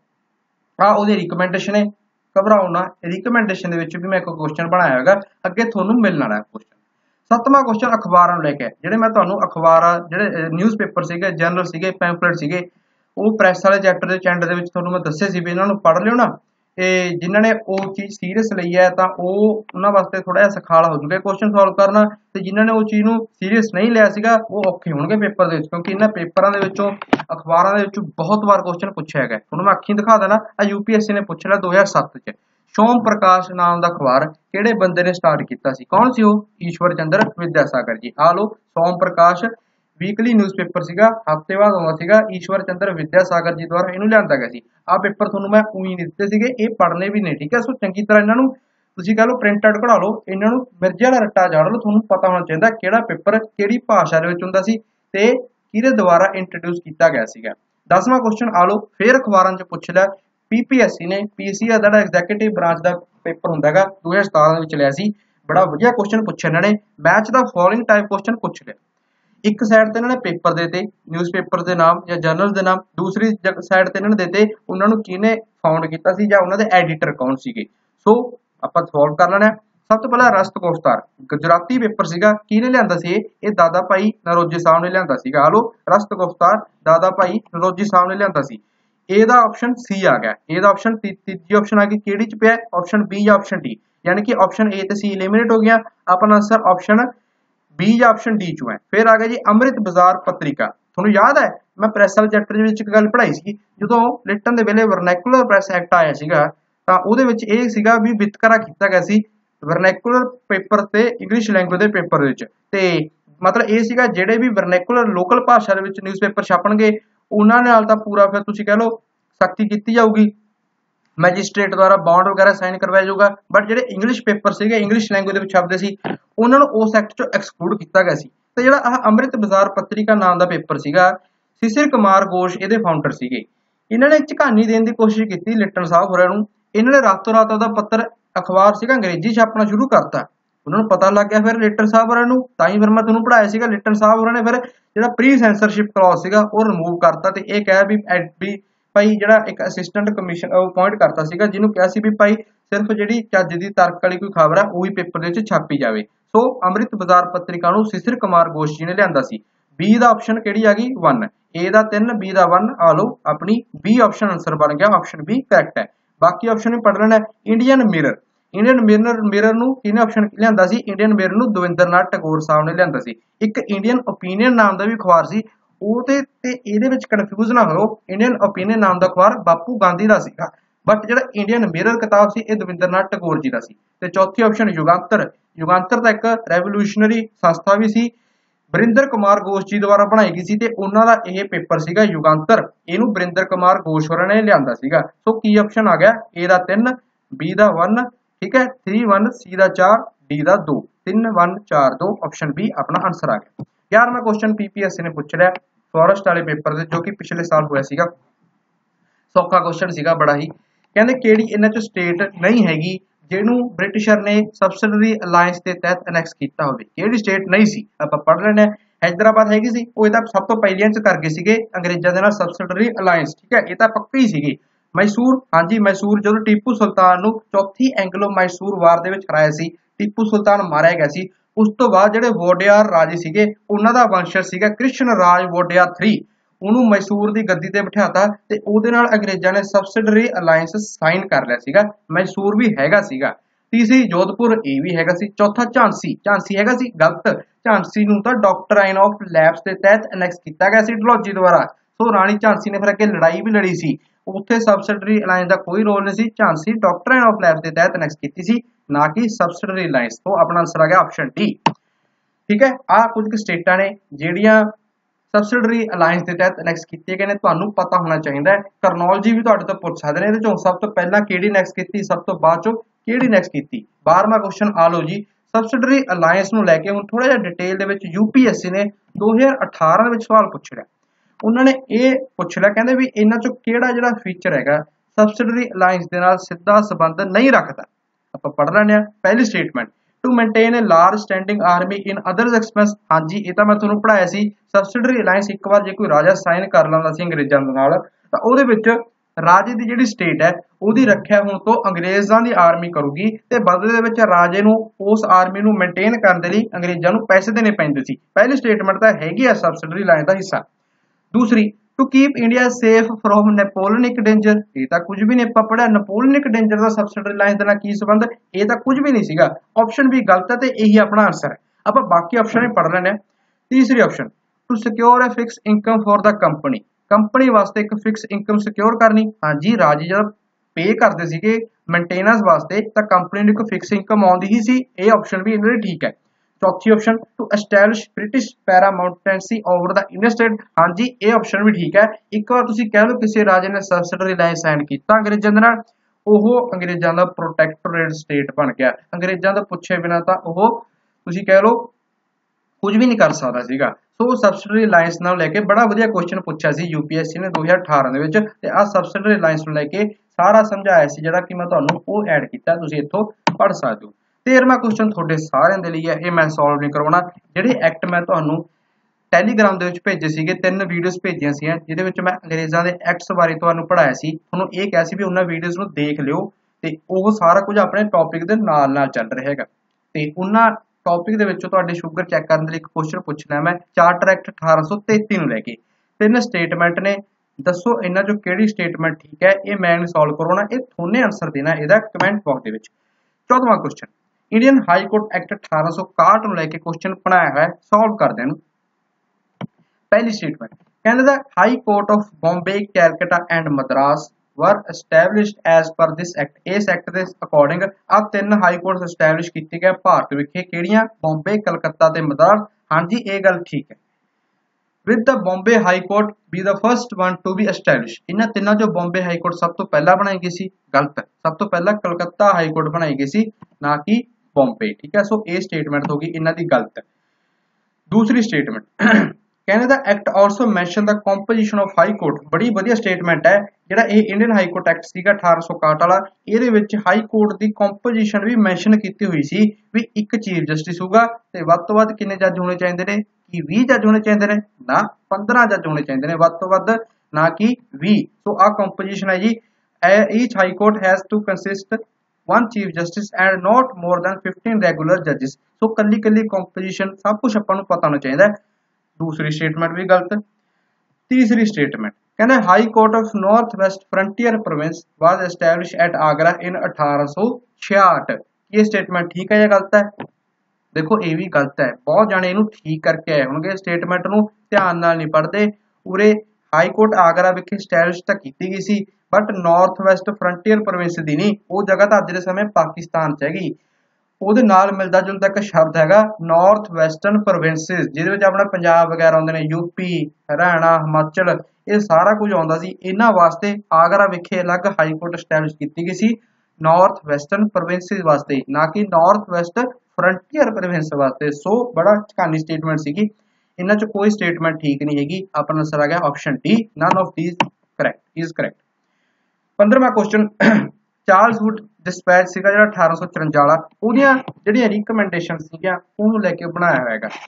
[SPEAKER 1] ਆ ਉਹਦੀ ਰਿਕਮੈਂਡੇਸ਼ਨ ਹੈ। ਘਬਰਾਓ ਨਾ, ਰਿਕਮੈਂਡੇਸ਼ਨ ਦੇ ਵਿੱਚ ਵੀ ਮੈਂ ਇੱਕ ਕੁਐਸਚਨ ਬਣਾਇਆ ਹੋਗਾ, ਅੱਗੇ ਤੁਹਾਨੂੰ ਮਿਲਣ ਵਾਲਾ ਕੁਐਸਚਨ। ਸੱਤਵਾਂ ਕੁਐਸਚਨ ਅਖਬਾਰਾਂ ਨੂੰ ਲੈ ਕੇ, ਜਿਹੜੇ ਮੈਂ ਤੁਹਾਨੂੰ ਅਖਬਾਰਾਂ ਜਿਹੜੇ ਨਿਊਜ਼ਪੇਪਰ ਸੀਗੇ, ਜਰਨਲ ਸੀਗੇ, ਪੈਂਫਲੇਟ ਸੀਗੇ, ਉਹ ਪ੍ਰੈਸ ਵਾਲੇ ਚੈਪਟਰ ਦੇ ਚੈਂਡ ਦੇ ਵਿੱਚ ਤੁਹਾਨੂੰ ਮੈਂ ਦੱਸਿਆ ਸੀ ਵੀ ਇਹਨਾਂ ਨੂੰ ਪੜ੍ਹ ਲਿਓ ਨਾ। ਤੇ ਜਿਨ੍ਹਾਂ ਨੇ ਉਹ ਚੀਜ਼ ਸੀਰੀਅਸ ਲਈ ਹੈ ਤਾਂ ਉਹ ਉਹਨਾਂ ਵਾਸਤੇ ਥੋੜਾ ਜਿਹਾ ਸਖਾਲਾ ਹੋ ਜੂਗਾ ਕੁਐਸਚਨ ਸੋਲਵ ਕਰਨਾ, ਤੇ ਜਿਨ੍ਹਾਂ ਨੇ ਉਹ ਚੀਜ਼ ਨੂੰ ਸੀਰੀਅਸ ਨਹੀਂ ਲਿਆ ਸੀਗਾ ਉਹ ਔਖੇ ਹੋਣਗੇ ਪੇਪਰ ਦੇ ਵਿੱਚ, ਕਿਉਂਕਿ ਇਹਨਾਂ ਪੇਪਰਾਂ ਦੇ ਵਿੱਚੋਂ ਅਖਬਾਰਾਂ ਦੇ ਵਿੱਚੋਂ ਬਹੁਤ ਵਾਰ ਕੁਐਸਚਨ ਪੁੱਛਿਆ ਹੈਗਾ। ਤੁਹਾਨੂੰ ਮੈਂ ਅੱਖੀਂ ਦਿਖਾ ਦੇਣਾ, ਆ ਯੂਪੀਐਸਸੀ ਨੇ ਪੁੱਛ ਲਿਆ ਦੋ ਹਜ਼ਾਰ ਸੱਤ ਚ। ਸੋਮ ਪ੍ਰਕਾਸ਼ ਨਾਮ ਦਾ ਅਖਬਾਰ ਕਿਹੜੇ ਬੰਦੇ ਨੇ ਸਟਾਰਟ ਕੀਤਾ ਸੀ, ਕੌਣ ਸੀ ਉਹ? ਈਸ਼ਵਰ ਚੰਦਰ ਵਿਦਿਆਸਾਗਰ ਜੀ। ਆ ਲੋ ਸੋਮ ਪ੍ਰਕਾਸ਼ ਵੀਕਲੀ ਨਿਊਜ਼ਪੇਪਰ ਸੀਗਾ, ਹਫ਼ਤੇ ਬਾਅਦ ਆਉਂਦਾ ਸੀਗਾ। ਈਸ਼ਵਰ ਚੰਦਰ ਵਿਦਿਆਸਾਗਰ ਜੀ ਦੁਆਰਾ ਇਹਨੂੰ ਲਿਆਂਦਾ ਗਿਆ ਸੀ। ਆ ਪੇਪਰ ਤੁਹਾਨੂੰ ਮੈਂ ਉਹੀ ਨਹੀਂ ਦਿੱਤੇ ਸੀਗੇ, ਇਹ ਪੜ੍ਹਨੇ ਵੀ ਨੇ। ਠੀਕ ਹੈ, ਸੋ ਚੰਗੀ ਤਰ੍ਹਾਂ ਇਹਨਾਂ ਨੂੰ ਤੁਸੀਂ ਕਹ ਲਓ ਪ੍ਰਿੰਟ ਆਊਟ ਕਢਾ ਲਓ, ਇਹਨਾਂ ਨੂੰ ਮਿਰਜ਼ੇ ਵਾਲਾ ਰੱਟਾ ਜਾੜ ਲਓ। ਤੁਹਾਨੂੰ ਪਤਾ ਹੋਣਾ ਚਾਹੀਦਾ ਕਿਹੜਾ ਪੇਪਰ ਕਿਹੜੀ ਭਾਸ਼ਾ ਦੇ ਵਿੱਚ ਹੁੰਦਾ ਸੀ ਤੇ ਕਿਹਦੇ ਦੁਆਰਾ ਇੰਟਰੋਡਿਊਸ ਕੀਤਾ ਗਿਆ ਸੀਗਾ। ਦਸਵਾਂ ਕੁਐਸਚਨ ਆ ਲਓ, ਫੇਰ ਅਖਬਾਰਾਂ 'ਚ ਪੁੱਛ ਲਿਆ। ਪੀਪੀਐਸਸੀ ਨੇ ਪੀਸੀ ਦਾ ਜਿਹੜਾ ਐਗਜ਼ੀਕਿਊਟਿਵ ਬ੍ਰਾਂਚ ਦਾ ਪੇਪਰ ਹੁੰਦਾ ਹੈਗਾ ਦੋ ਹਜ਼ਾਰ ਸਤਾਰਾਂ ਦੇ ਵਿੱਚ ਲਿਆ ਸੀ। ਬੜਾ ਵਧੀਆ ਕੁਐਸਚਨ ਪੁੱਛਿਆ ਇਹਨਾਂ ਨੇ, ਮੈਚ ਦਾ ਫੋਲੋਇੰਗ ਟਾਈਪ ਕੁਐਸਚਨ ਪੁੱਛ ਲਿਆ। ਇੱਕ ਸਾਈਡ ਤੇ ਇਹਨਾਂ ਨੇ ਪੇਪਰ ਦੇਤੇ, ਨਿਊਜ਼ਪੇਪਰ ਦੇ ਨਾਮ ਜਾਂ ਜਰਨਲ ਦੇ ਨਾਮ, ਦੂਸਰੀ ਸਾਈਡ ਤੇ ਇਹਨਾਂ ਨੇ ਦੇਤੇ ਉਹਨਾਂ ਨੂੰ ਕਿਹਨੇ ਫਾਊਂਡ ਕੀਤਾ ਸੀ ਜਾਂ ਉਹਨਾਂ ਦੇ ਐਡੀਟਰ ਕੌਣ ਸੀਗੇ। ਸੋ ਆਪਾਂ ਸੋਲਵ ਕਰ ਲੈਣਾ। ਸਭ ਤੋਂ ਪਹਿਲਾਂ ਰਸਤ ਕੋਫਤਾਰ ਗੁਜਰਾਤੀ ਪੇਪਰ ਸੀਗਾ, ਕਿਹਨੇ ਲਿਆਂਦਾ ਸੀ ਇਹ? ਇਹ ਦਾਦਾ ਭਾਈ ਨਰੋਜੀ ਸਾਹਿਬ ਨੇ ਲਿਆਂਦਾ ਸੀਗਾ। ਆ ਲੋ ਰਸਤ ਕੋਫਤਾਰ ਦਾਦਾ ਭਾਈ ਨਰੋਜੀ ਸਾਹਿਬ ਨੇ ਲਿਆਂਦਾ ਸੀ। ਇਹਦਾ ਆਪਸ਼ਨ ਸੀ ਆ ਗਿਆ। ਇਹਦਾ ਆਪਸ਼ਨ ਤੀਜੀ ਆਪਸ਼ਨ ਆ ਗਈ, ਕਿਹੜੀ ਚ ਪਿਆ? ਆਪਸ਼ਨ ਬੀ ਜਾਂ ਆਪਸ਼ਨ ਡੀ, ਯਾਨੀ ਕਿ ਆਪਸ਼ਨ ਏ ਤੇ ਸੀ ਐਲੀਮੀਨੇਟ ਹੋ ਗਿਆ। ਆਪਣਾ ਆਨਸਰ ਆਪਸ਼ਨ ਬੀ ਜਾਂ ਆਪਸ਼ਨ ਡੀ ਚੋਂ ਹੈ। ਫਿਰ ਆ ਗਿਆ ਜੀ ਅੰਮ੍ਰਿਤ ਬਾਜ਼ਾਰ ਪੱਤਰਿਕਾ। ਤੁਹਾਨੂੰ ਯਾਦ ਹੈ ਮੈਂ ਪ੍ਰੈਸ ਵਾਲੇ ਚੈਪਟਰ ਦੇ ਵਿੱਚ ਇੱਕ ਗੱਲ ਪੜ੍ਹਾਈ ਸੀ, ਜਦੋਂ ਲਿਟਨ ਦੇ ਵੇਲੇ ਵਰਨੈਕੂਲਰ ਪ੍ਰੈਸ ਐਕਟ ਆਇਆ ਸੀਗਾ ਤਾਂ ਉਹਦੇ ਵਿੱਚ ਇਹ ਸੀਗਾ ਵੀ ਵਿਤਕਰਾ ਕੀਤਾ ਗਿਆ ਸੀ ਵਰਨੈਕੂਲਰ ਪੇਪਰ ਤੇ ਇੰਗਲਿਸ਼ ਲੈਂਗੁਏਜ ਦੇ ਪੇਪਰ ਵਿੱਚ। ਤੇ ਮਤਲਬ ਇਹ ਸੀਗਾ ਜਿਹੜੇ ਵੀ ਵਰਨੈਕੂਲਰ ਲੋਕਲ ਭਾਸ਼ਾ ਦੇ ਵਿੱਚ ਨਿਊਜ਼ਪੇਪਰ ਛਾਪਣਗੇ ਉਹਨਾਂ ਨਾਲ ਤਾਂ ਪੂਰਾ ਫਿਰ ਤੁਸੀਂ ਕਹਿ ਲਓ ਸਖਤੀ ਕੀਤੀ ਜਾਊਗੀ, ਮੈਜਿਸਟ੍ਰੇਟ ਦੁਆਰਾ ਬੌਂਡ ਵਗੈਰਾ ਸਾਈਨ ਕਰਵਾਇਆ ਜਾਊਗਾ। ਬਟ ਜਿਹੜੇ ਇੰਗਲਿਸ਼ ਪੇਪਰ ਸੀਗੇ ਇੰਗਲਿਸ਼ ਲੈਂਗੁਏਜ ਦੇ ਵਿੱਚ ਛਪਦੇ ਸੀ ਉਹਨਾਂ ਨੂੰ ਉਸ ਐਕਟ ਚੋਂ ਐਕਸਕਲੂਡ ਕੀਤਾ ਗਿਆ ਸੀ। ਤੇ ਜਿਹੜਾ ਆਹ ਅੰਮ੍ਰਿਤ ਬਾਜ਼ਾਰ ਪੱਤਰਿਕਾ ਨਾਮ ਦਾ ਪੇਪਰ ਸੀਗਾ, ਸਿਸਿਰ ਕੁਮਾਰ ਘੋਸ਼ ਇਹਦੇ ਫਾਊਂਡਰ ਸੀਗੇ। ਇਹਨਾਂ ਨੇ ਝਕਾਨੀ ਦੇਣ ਦੀ ਕੋਸ਼ਿਸ਼ ਕੀਤੀ ਲਿਟਨ ਸਾਹਿਬ ਹੋਰਾਂ ਨੂੰ। ਇਹਨਾਂ ਨੇ ਰਾਤੋਂ ਰਾਤ ਉਹਦਾ ਪੱਤਰ ਅਖਬਾਰ ਸੀਗਾ ਅੰਗਰੇਜ਼ੀ ਛਾਪਣਾ ਸ਼ੁਰੂ ਕਰਤਾ। ਉਹਨਾਂ ਨੂੰ ਪਤਾ ਲੱਗ ਗਿਆ ਫਿਰ ਲਿਟਨ ਸਾਹਿਬ ਹੋਰਾਂ ਨੂੰ, ਤਾਂ ਹੀ ਫਿਰ ਮੈਂ ਤੁਹਾਨੂੰ ਪੜ੍ਹਾਇਆ ਸੀਗਾ। ਲਿਟਨ ਸਾਹਿਬ ਹੋਰਾਂ ਨੇ ਫਿਰ ਜਿਹੜਾ ਪ੍ਰੀ ਸੈਂਸਰਸ਼ਿਪ ਕਲੌਜ਼ ਸੀਗਾ ਉਹ ਰਿਮੂਵ ਕਰਤਾ ਤੇ ਇਹ ਕਹਿ ਵੀ ਵੀ ਭਾਈ ਜਿਹੜਾ ਇੱਕ ਅਸਿਸਟੈਂਟ ਕਮਿਸ਼ਨ ਅਪਾਇੰਟ ਕਰਤਾ ਸੀਗਾ, ਜਿਹਨੂੰ ਕਿਹਾ ਸੀ ਵੀ ਭਾਈ ਸਿਰਫ ਜਿਹੜੀ ਚੱਜ ਦੀ ਤਰਕ ਵਾਲੀ ਕੋਈ ਖਬਰ ਹੈ ਉਹੀ ਪੇਪਰ ਦੇ ਵਿੱਚ ਛਾਪੀ ਜਾਵੇ। ਸੋ ਅੰਮ੍ਰਿਤ ਬਾਜ਼ਾਰ ਪੱਤਰਿਕਾ ਨੂੰ ਸਿਸਿਰ ਕੁਮਾਰ ਘੋਸ਼ ਜੀ ਨੇ ਲਿਆਂਦਾ ਸੀ। ਬੀ ਦਾ ਆਪਸ਼ਨ ਕਿਹੜੀ ਆ ਗਈ? वन। ए ਦਾ ਤਿੰਨ, ਬੀ ਦਾ वन। ਆ ਲਓ ਆਪਣੀ ਬੀ ਆਪਸ਼ਨ ਆਨਸਰ ਬਣ ਗਿਆ, ਆਪਸ਼ਨ ਬੀ ਕਰੈਕਟ ਹੈ। ਬਾਕੀ ਆਪਸ਼ਨ ਵੀ ਪੜ੍ਹ ਲੈਣਾ। Indian Mirror, Indian Mirror mirror ਨੂੰ ਕਿਹਨੇ ਆਪਸ਼ਨ ਲਿਆਂਦਾ ਸੀ? ਇੰਡੀਅਨ ਮਿਰਰ ਨੂੰ ਦਵਿੰਦਰਨਾਥ ਟੈਗੋਰ ਸਾਹਿਬ ਨੇ ਲਿਆਂਦਾ ਸੀ। ਇੱਕ ਇੰਡੀਅਨ ਓਪੀਨੀਅਨ ਨਾਮ ਦਾ ਵੀ ਅਖਬਾਰ ਸੀ, ਉਹਦੇ ਤੇ ਇਹਦੇ ਵਿੱਚ ਕਨਫਿਊਜ਼ ਨਾ ਕਰੋ। ਇੰਡੀਅਨ ਓਪੀਨੀਅਨ ਨਾਮ ਦਾ ਅਖਬਾਰ ਬਾਪੂ ਗਾਂਧੀ ਦਾ ਸੀਗਾ, ਬਟ ਜਿਹੜਾ ਇੰਡੀਅਨ ਮਿਰਰ ਕਿਤਾਬ ਸੀ ਇਹ ਦਵਿੰਦਰਨਾਥ ਟੈਗੋਰ ਜੀ ਦਾ ਸੀ। ਤੇ ਚੌਥੀ ਆਪਸ਼ਨ ਯੁਗਾਂਤਰ, ਯੁਗਾਂਤਰ ਤਾਂ ਇੱਕ ਰੈਵੋਲੂਸ਼ਨਰੀ ਸੰਸਥਾ ਵੀ ਸੀ ਵਰਿੰਦਰ ਕੁਮਾਰ ਘੋਸ਼ ਜੀ ਦੁਆਰਾ ਬਣਾਈ ਗਈ ਸੀ ਤੇ ਉਹਨਾਂ ਦਾ ਇਹ ਪੇਪਰ ਸੀਗਾ ਯੁਗਾਂਤਰ। ਇਹਨੂੰ ਵਰਿੰਦਰ ਕੁਮਾਰ ਘੋਸ਼ ਹੋਰਾਂ ਨੇ ਲਿਆਂਦਾ ਸੀਗਾ। ਸੋ ਕੀ ਆਪਸ਼ਨ ਆ ਗਿਆ? ਏ ਦਾ ਤਿੰਨ, ਬੀ ਦਾ ਇੱਕ, ਠੀਕ ਹੈ, ਥ੍ਰੀ वन, ਸੀ ਦਾ ਚਾਰ, ਡੀ ਦਾ ਦੋ। ਤਿੰਨ वन ਚਾਰ ਦੋ, ਆਪਸ਼ਨ ਬੀ ਆਪਣਾ ਆंसर ਆ ਗਿਆ। ग्यारहवां क्वेश्चन पीपीएससी ने पूछ लिया फॉरेस्ट वाले पेपर से, जो कि पिछले साल होया सीगा। सौखा क्वेश्चन सीगा बड़ा ही। कहंदे किहड़ी इन्हां चों स्टेट नहीं हैगी ਜਿਹਨੂੰ ਬ੍ਰਿਟਿਸ਼ਰ ਨੇ ਸਬਸਿਡਰੀ ਅਲਾਈਅੰਸ ਦੇ ਤਹਿਤ ਅਨੈਕਸ ਕੀਤਾ ਹੋਵੇ। ਕਿਹੜੀ ਸਟੇਟ ਨਹੀਂ ਸੀ? ਆਪਾਂ ਪੜ੍ਹ ਲੈਣੇ। हैदराबाद हैगी सी, ਉਹ ਇਹਦਾ ਸਭ ਤੋਂ ਪਹਿਲੀਆਂ ਚ ਕਰ ਗਏ ਸੀਗੇ ਅੰਗਰੇਜ਼ਾਂ ਦੇ ਨਾਲ ਸਬਸਿਡਰੀ ਅਲਾਈਅੰਸ, ਠੀਕ ਹੈ, ਇਹ ਤਾਂ ਪੱਕੀ ਸੀਗੀ। ਮੈਸੂਰ, ਹਾਂਜੀ ਮੈਸੂਰ ਜਦੋਂ ਟੀਪੂ ਸੁਲਤਾਨ ਨੂੰ ਚੌਥੀ ਐਂਗਲੋ ਮੈਸੂਰ ਵਾਰ ਦੇ ਵਿੱਚ ਹਰਾਇਆ ਸੀ, ਟੀਪੂ ਸੁਲਤਾਨ ਮਾਰਿਆ ਗਿਆ ਸੀ। ਉਸ ਤੋਂ ਬਾਅਦ ਜਿਹੜੇ ਵੋਡਿਆਰ ਰਾਜੇ ਸੀਗੇ ਉਹਨਾਂ ਦਾ ਵੰਸ਼ਜ ਸੀਗਾ ਕ੍ਰਿਸ਼ਨ ਰਾਜ ਵੋਡਿਆਰ ਥ੍ਰੀ, ਉਹਨੂੰ ਮੈਸੂਰ ਦੀ ਗੱਦੀ ਤੇ ਬਿਠਾਤਾ ਤੇ ਉਹਦੇ ਨਾਲ ਅੰਗਰੇਜ਼ਾਂ ਨੇ ਸਬਸਿਡਰੀ ਅਲਾਈਅੰਸ ਸਾਈਨ ਕਰ ਲਿਆ ਸੀਗਾ। ਮੈਸੂਰ ਵੀ ਹੈਗਾ ਸੀਗਾ। ਤੀਸਰੀ ਜੋਧਪੁਰ, ਇਹ ਵੀ ਹੈਗਾ ਸੀ। ਚੌਥਾ ਝਾਂਸੀ, ਝਾਂਸੀ ਹੈਗਾ ਸੀ, ਗਲਤ। ਝਾਂਸੀ ਨੂੰ ਤਾਂ ਡਾਕਟਰਾਈਨ ਆਫ ਲੈਬਸ ਦੇ ਤਹਿਤ ਅਨੈਕਸ ਕੀਤਾ ਗਿਆ ਸੀ ਡਲਹੌਜੀ ਦੁਆਰਾ। ਸੋ ਰਾਣੀ ਝਾਂਸੀ ਨੇ ਫਿਰ ਅੱਗੇ ਲੜਾਈ ਵੀ ਲੜੀ ਸੀ, ਉੱਥੇ ਸਬਸਿਡਰੀ ਅਲਾਈਅੰਸ ਦਾ ਕੋਈ ਰੋਲ ਨਹੀਂ ਸੀ। ਝਾਂਸੀ ਡਾਕਟਰਾਈਨ ਆਫ ਲੈਬਸ ਦੇ ਤਹਿਤ ਅਨੈਕਸ ਕੀਤੀ ਸੀ, ਨਾ ਕਿ ਸਬਸਿਡਰੀ ਅਲਾਈਅੰਸ। ਤੋਂ ਆਪਣਾ ਆंसर ਆ ਗਿਆ ਆਪਸ਼ਨ ਡੀ, ਠੀਕ ਹੈ। ਆ ਕੁਝ ਕੁ ਸਟੇਟਾਂ ਨੇ ਜਿਹੜੀਆਂ ਸਬਸਿਡਰੀ ਅਲਾਈਅੰਸ ਦੇ ਤਹਿਤ ਅਨੈਕਸ ਕੀਤੇ ਗਏ ਨੇ, ਤੁਹਾਨੂੰ ਪਤਾ ਹੋਣਾ ਚਾਹੀਦਾ ਹੈ। ਟਰਨੋਲੋਜੀ ਵੀ ਤੁਹਾਡੇ ਤੋਂ ਪੁੱਛ ਸਕਦੇ ਨੇ ਇਹਦੇ ਚੋਂ, ਸਭ ਤੋਂ ਪਹਿਲਾਂ ਕਿਹੜੀ ਅਨੈਕਸ ਕੀਤੀ, ਸਭ ਤੋਂ ਬਾਅਦ ਚੋਂ ਕਿਹੜੀ ਅਨੈਕਸ ਕੀਤੀ। ਬਾਰਹਵਾਂ ਕੁਐਸਚਨ ਆ ਲਓ ਜੀ। ਸਬਸਿਡਰੀ ਅਲਾਈਅੰਸ ਨੂੰ ਲੈ ਕੇ ਹੁਣ ਥੋੜਾ ਜਿਹਾ ਡਿਟੇਲ ਦੇ ਵਿੱਚ ਯੂਪੀਐਸਸੀ ਨੇ ਦੋ ਹਜ਼ਾਰ ਅਠਾਰਾਂ ਦੇ ਵਿੱਚ ਸਵਾਲ ਪੁੱਛ ਲਿਆ। ਉਹਨਾਂ ਨੇ ਇਹ ਪੁੱਛ ਲਿਆ, ਕਹਿੰਦੇ ਵੀ ਇਹਨਾਂ ਚੋਂ ਕਿਹੜਾ ਜਿਹੜਾ ਫੀਚਰ ਹੈਗਾ ਸਬਸਿਡਰੀ ਅਲਾਈਅੰਸ ਦੇ ਨਾਲ ਸਿੱਧਾ ਸੰਬੰਧ ਨਹੀਂ ਰੱਖਦਾ। ਆਪਾਂ ਪੜ੍ਹ ਲੈਂਦੇ ਹਾਂ। ਪਹਿਲੀ statement, to maintain a large standing army in others expense. ਹਾਂਜੀ ਇਹ ਤਾਂ ਮੈਂ ਤੁਹਾਨੂੰ ਪੜ੍ਹਾਇਆ ਸੀ। ਸਬਸਿਡਰੀ ਅਲਾਈਅੰਸ ਇੱਕ ਵਾਰ ਜੇ ਕੋਈ ਰਾਜਾ ਸਾਈਨ ਕਰ ਲੈਂਦਾ ਸੀ ਅੰਗਰੇਜ਼ਾਂ ਦੇ ਨਾਲ, ਤਾਂ ਉਹਦੇ ਵਿੱਚ ਰਾਜੇ ਦੀ ਜਿਹੜੀ ਸਟੇਟ ਹੈ ਉਹਦੀ ਰੱਖਿਆ ਹੋਣ ਤੋਂ ਅੰਗਰੇਜ਼ਾਂ ਦੀ ਆਰਮੀ ਕਰੂਗੀ ਤੇ ਬਦਲੇ ਦੇ ਵਿੱਚ ਰਾਜੇ ਨੂੰ ਉਸ ਆਰਮੀ ਨੂੰ ਮੇਨਟੇਨ ਕਰਨ ਦੇ ਲਈ ਅੰਗਰੇਜ਼ਾਂ ਨੂੰ ਪੈਸੇ ਦੇਣੇ ਪੈਂਦੇ ਸੀ। ਪਹਿਲੀ ਸਟੇਟਮੈਂਟ ਤਾਂ ਹੈਗੀ ਆ ਸਬਸਿਡਰੀ ਅਲਾਈਅੰਸ ਦਾ ਹਿੱਸਾ। ਦੂਸਰੀ, to keep India safe from Napoleonic danger. ਇਹ ਤਾਂ ਕੁਝ ਵੀ ਨਹੀਂ ਆਪਾਂ ਪੜਿਆ। ਨੈਪੋਲੀਅਨਿਕ ਡੇਂਜਰ ਦਾ ਸਬਸਿਡਰੀ ਅਲਾਈਅੰਸ ਦੇ ਨਾਲ ਕੀ ਸੰਬੰਧ? ਇਹ ਤਾਂ ਕੁਝ ਵੀ ਨਹੀਂ ਸੀਗਾ। ਆਪਸ਼ਨ ਵੀ ਗਲਤ ਹੈ ਤੇ ਇਹੀ ਆਪਣਾ ਆंसर ਹੈ। ਆਪਾਂ ਬਾਕੀ ਆਪਸ਼ਨ ਵੀ ਪੜ੍ਹ ਲੈਣੇ। ਤੀਸਰੀ option, to secure a fix income for the company. Company ਵਾਸਤੇ ਇੱਕ ਫਿਕਸ ਇਨਕਮ ਸਿਕਿਉਰ ਕਰਨੀ। ਹਾਂਜੀ ਰਾਜੀ ਜਦ ਪੇ ਕਰਦੇ ਸੀਗੇ ਮੇਨਟੇਨੈਂਸ ਵਾਸਤੇ ਤਾਂ ਕੰਪਨੀ ਨੂੰ ਇੱਕ ਫਿਕਸ ਇਨਕਮ ਆਉਂਦੀ ਹੀ ਸੀ। ਇਹ ਆਪਸ਼ਨ ਵੀ ਇਹਨਾਂ ਦੀ ਠੀਕ ਹੈ। ਚੌਥੀ option, to establish British paramountcy over the Indian state. ਹਾਂਜੀ ਇਹ ਆਪਸ਼ਨ ਵੀ ਠੀਕ ਹੈ। ਇੱਕ ਵਾਰ ਤੁਸੀਂ ਕਹਿ ਲਓ ਕਿਸੇ ਰਾਜੇ ਨੇ ਸਬਸਿਡਰੀ ਅਲਾਈਅੰਸ ਸਾਈਨ ਕੀਤਾ ਅੰਗਰੇਜ਼ਾਂ ਦੇ ਨਾਲ, ਉਹ ਅੰਗਰੇਜ਼ਾਂ ਦਾ ਪ੍ਰੋਟੈਕਟੋਰੇਟ ਸਟੇਟ ਬਣ ਗਿਆ। ਅੰਗਰੇਜ਼ਾਂ ਤੋਂ ਪੁੱਛੇ ਬਿਨਾਂ ਤਾਂ ਉਹ ਤੁਸੀਂ ਕਹਿ ਲਓ ਕੁਝ ਵੀ ਨਹੀਂ ਕਰ ਸਕਦਾ ਸੀਗਾ। ਸੋ ਸਬਸਿਡਰੀ ਅਲਾਈਅੰਸ ਨਾਲ ਲੈ ਕੇ ਬੜਾ ਵਧੀਆ ਕੁਐਸਚਨ ਪੁੱਛਿਆ ਸੀ ਯੂਪੀਐਸਸੀ ਨੇ ਦੋ ਹਜ਼ਾਰ ਅਠਾਰਾਂ ਦੇ ਵਿੱਚ, ਤੇ ਆ ਸਬਸਿਡਰੀ ਅਲਾਈਅੰਸ ਨੂੰ ਲੈ ਕੇ ਸਾਰਾ ਸਮਝਾਇਆ ਸੀ ਜਿਹੜਾ ਕਿ ਮੈਂ ਤੁਹਾਨੂੰ ਉਹ ਐਡ ਕੀਤਾ, ਤੁਸੀਂ ਇੱਥੋਂ ਪੜ੍ਹ ਸਕਦੇ ਹੋ। तेरहवां क्वेश्चन ਤੁਹਾਡੇ ਸਾਰਿਆਂ ਦੇ ਲਈ ਹੈ, ਇਹ ਮੈਂ ਸੋਲਵ ਨਹੀਂ ਕਰਵਾਉਣਾ। ਜਿਹੜੇ ਐਕਟ ਮੈਂ ਤੁਹਾਨੂੰ ਟੈਲੀਗ੍ਰਾਮ ਦੇ ਵਿੱਚ ਭੇਜੇ ਸੀਗੇ, ਤਿੰਨ ਵੀਡੀਓਜ਼ ਭੇਜੀਆਂ ਸੀ ਜਿਹਦੇ ਵਿੱਚ ਮੈਂ ਅੰਗਰੇਜ਼ਾਂ ਦੇ ਐਕਟਸ ਬਾਰੇ ਤੁਹਾਨੂੰ ਪੜ੍ਹਾਇਆ ਸੀ। ਤੁਹਾਨੂੰ ਇਹ ਕਿਹਾ ਸੀ ਵੀ ਉਹਨਾਂ ਵੀਡੀਓਜ਼ ਨੂੰ ਦੇਖ ਲਿਓ ਤੇ ਉਹ ਸਾਰਾ ਕੁਝ ਆਪਣੇ ਟੌਪਿਕ ਦੇ ਨਾਲ ਨਾਲ ਚੱਲ ਰਿਹਾ ਹੈਗਾ। ਤੇ ਉਹਨਾਂ ਟੌਪਿਕ ਦੇ ਵਿੱਚੋਂ ਤੁਹਾਡੇ ਸ਼ੂਗਰ ਚੈੱਕ ਕਰਨ ਦੇ ਲਈ ਇੱਕ ਕੁਐਸਚਨ ਪੁੱਛ ਲਿਆ ਮੈਂ ਚਾਰਟਰ ਐਕਟ ਅਠਾਰਾਂ ਸੌ ਤੇਤੀ ਨੂੰ ਲੈ ਕੇ। ਤਿੰਨ ਸਟੇਟਮੈਂਟ ਨੇ, ਦੱਸੋ ਇਹਨਾਂ ਚੋਂ ਕਿਹੜੀ ਸਟੇਟਮੈਂਟ ਠੀਕ ਹੈ। ਇਹ ਮੈਂ ਨਹੀਂ ਸੋਲਵ ਕਰਵਾਉਣਾ, ਇਹ ਥੋਨੇ ਆਨਸਰ ਦੇਣਾ ਇਹਦਾ ਕਮੈਂਟ ਬਾਕਸ ਦੇ ਵਿੱਚ। ਚੌਦਵਾਂ question, Indian High Court Act अठारह सौ इकसठ ਨੂੰ ਲੈ ਕੇ क्वेश्चन बनाया है, सॉल्व कर दें। पहली स्टेटमेंट, कहने High Court of Bombay Calcutta and Madras were established as per this act. इस एक्ट के अकॉर्डिंग आ तीन हाई कोर्ट एस्टैब्लिश किए गए भारत विखे, किहड़ियां? बॉम्बे, कलकत्ता ते मद्रास। हाँ जी ये गल ठीक है। With the Bombay High Court be the first one to be establish. इन्हां तिन्हां चों बॉम्बे हाई कोर्ट सब तो पहला बनाई गई सी, गलत। सब तो पहला कलकत्ता हाई कोर्ट बनाई गई सी, ना कि बॉम्बे, ठीक है। सो ये स्टेटमेंट होगी इन्हां दी गलत। दूसरी स्टेटमेंट, कहने दा act also mention the composition of High Court. बड़ी वधिया स्टेटमेंट है। जिहड़ा ये इंडियन हाई कोर्ट एक्ट सीगा अठारह सौ इकसठ वाला, इहदे विच हाई कोर्ट दी कंपोजिशन भी मेंशन कीती हुई सी भी एक चीफ जस्टिस होगा ते वध तों वध किन्ने जज होने चाहिए ने? कि बीस जज होने चाहिए ने? ना, पंद्रह जज होने चाहिए ने वध तों वध, ना कि बीस। सो आ कंपोजिशन है जी। Each High Court has to consist one chief justice and not more than fifteen regular जजेस। सो कली कली कंपोजिशन सब कुछ अपन पता होना चाहिए। दूसरी स्टेटमेंट भी गलत। तीसरी स्टेटमेंट, कहना High Court of North West Frontier Province was establish at Agra in अठारह सौ छियाठ। ये स्टेटमेंट ठीक है या गलत है? देखो ये भी गलत है। बहुत जाने इनू ठीक करके आए होंगे, स्टेटमेंट नू ध्यान नाल नहीं पढ़ते। उरे हाई कोर्ट आगरा विखे एस्टैब्लिश तो की गई सी, but North West Frontier Province की नहीं, वो जगह तो अज के समय पाकिस्तान च हैगी। ਉਹਦੇ ਨਾਲ ਮਿਲਦਾ जुलदा एक शब्द हैगा नॉर्थ वैसटर्न प्रोविंसेस ਜਿਹਦੇ ਵਿੱਚ ਆਪਣਾ ਪੰਜਾਬ ਵਗੈਰਾ ਆਉਂਦੇ ਨੇ यूपी हरियाणा हिमाचल ਇਹ ਸਾਰਾ ਕੁਝ ਆਉਂਦਾ ਸੀ ਇਹਨਾਂ ਵਾਸਤੇ ਆਗਰਾ ਵਿਖੇ ਅਲੱਗ ਹਾਈ ਕੋਰਟ ਐਸਟੈਬਲਿਸ਼ ਕੀਤੀ ਗਈ ਸੀ नॉर्थ वैसटर्न प्रोविंसेस वास्ते ना कि नॉर्थ वैस्ट फ्रंटियर प्रोविंस वास्ते सो बड़ा झकानी स्टेटमेंट सीगी इन्हां च कोई स्टेटमेंट ठीक नहीं हैगी अपना आंसर आ गया option D none of these correct is correct पंद्रहवां क्वेश्चन चार्ल्स वुड डिस्पैच सीगा जिहड़ा अठारह सौ चौरंजा वाला ओहदियां जिहड़ियां रिकमेंडेशन सीगियां ਉਹਨੂੰ ਲੈ ਕੇ ਬਣਾਇਆ ਹੋਇਆ ਹੈਗਾ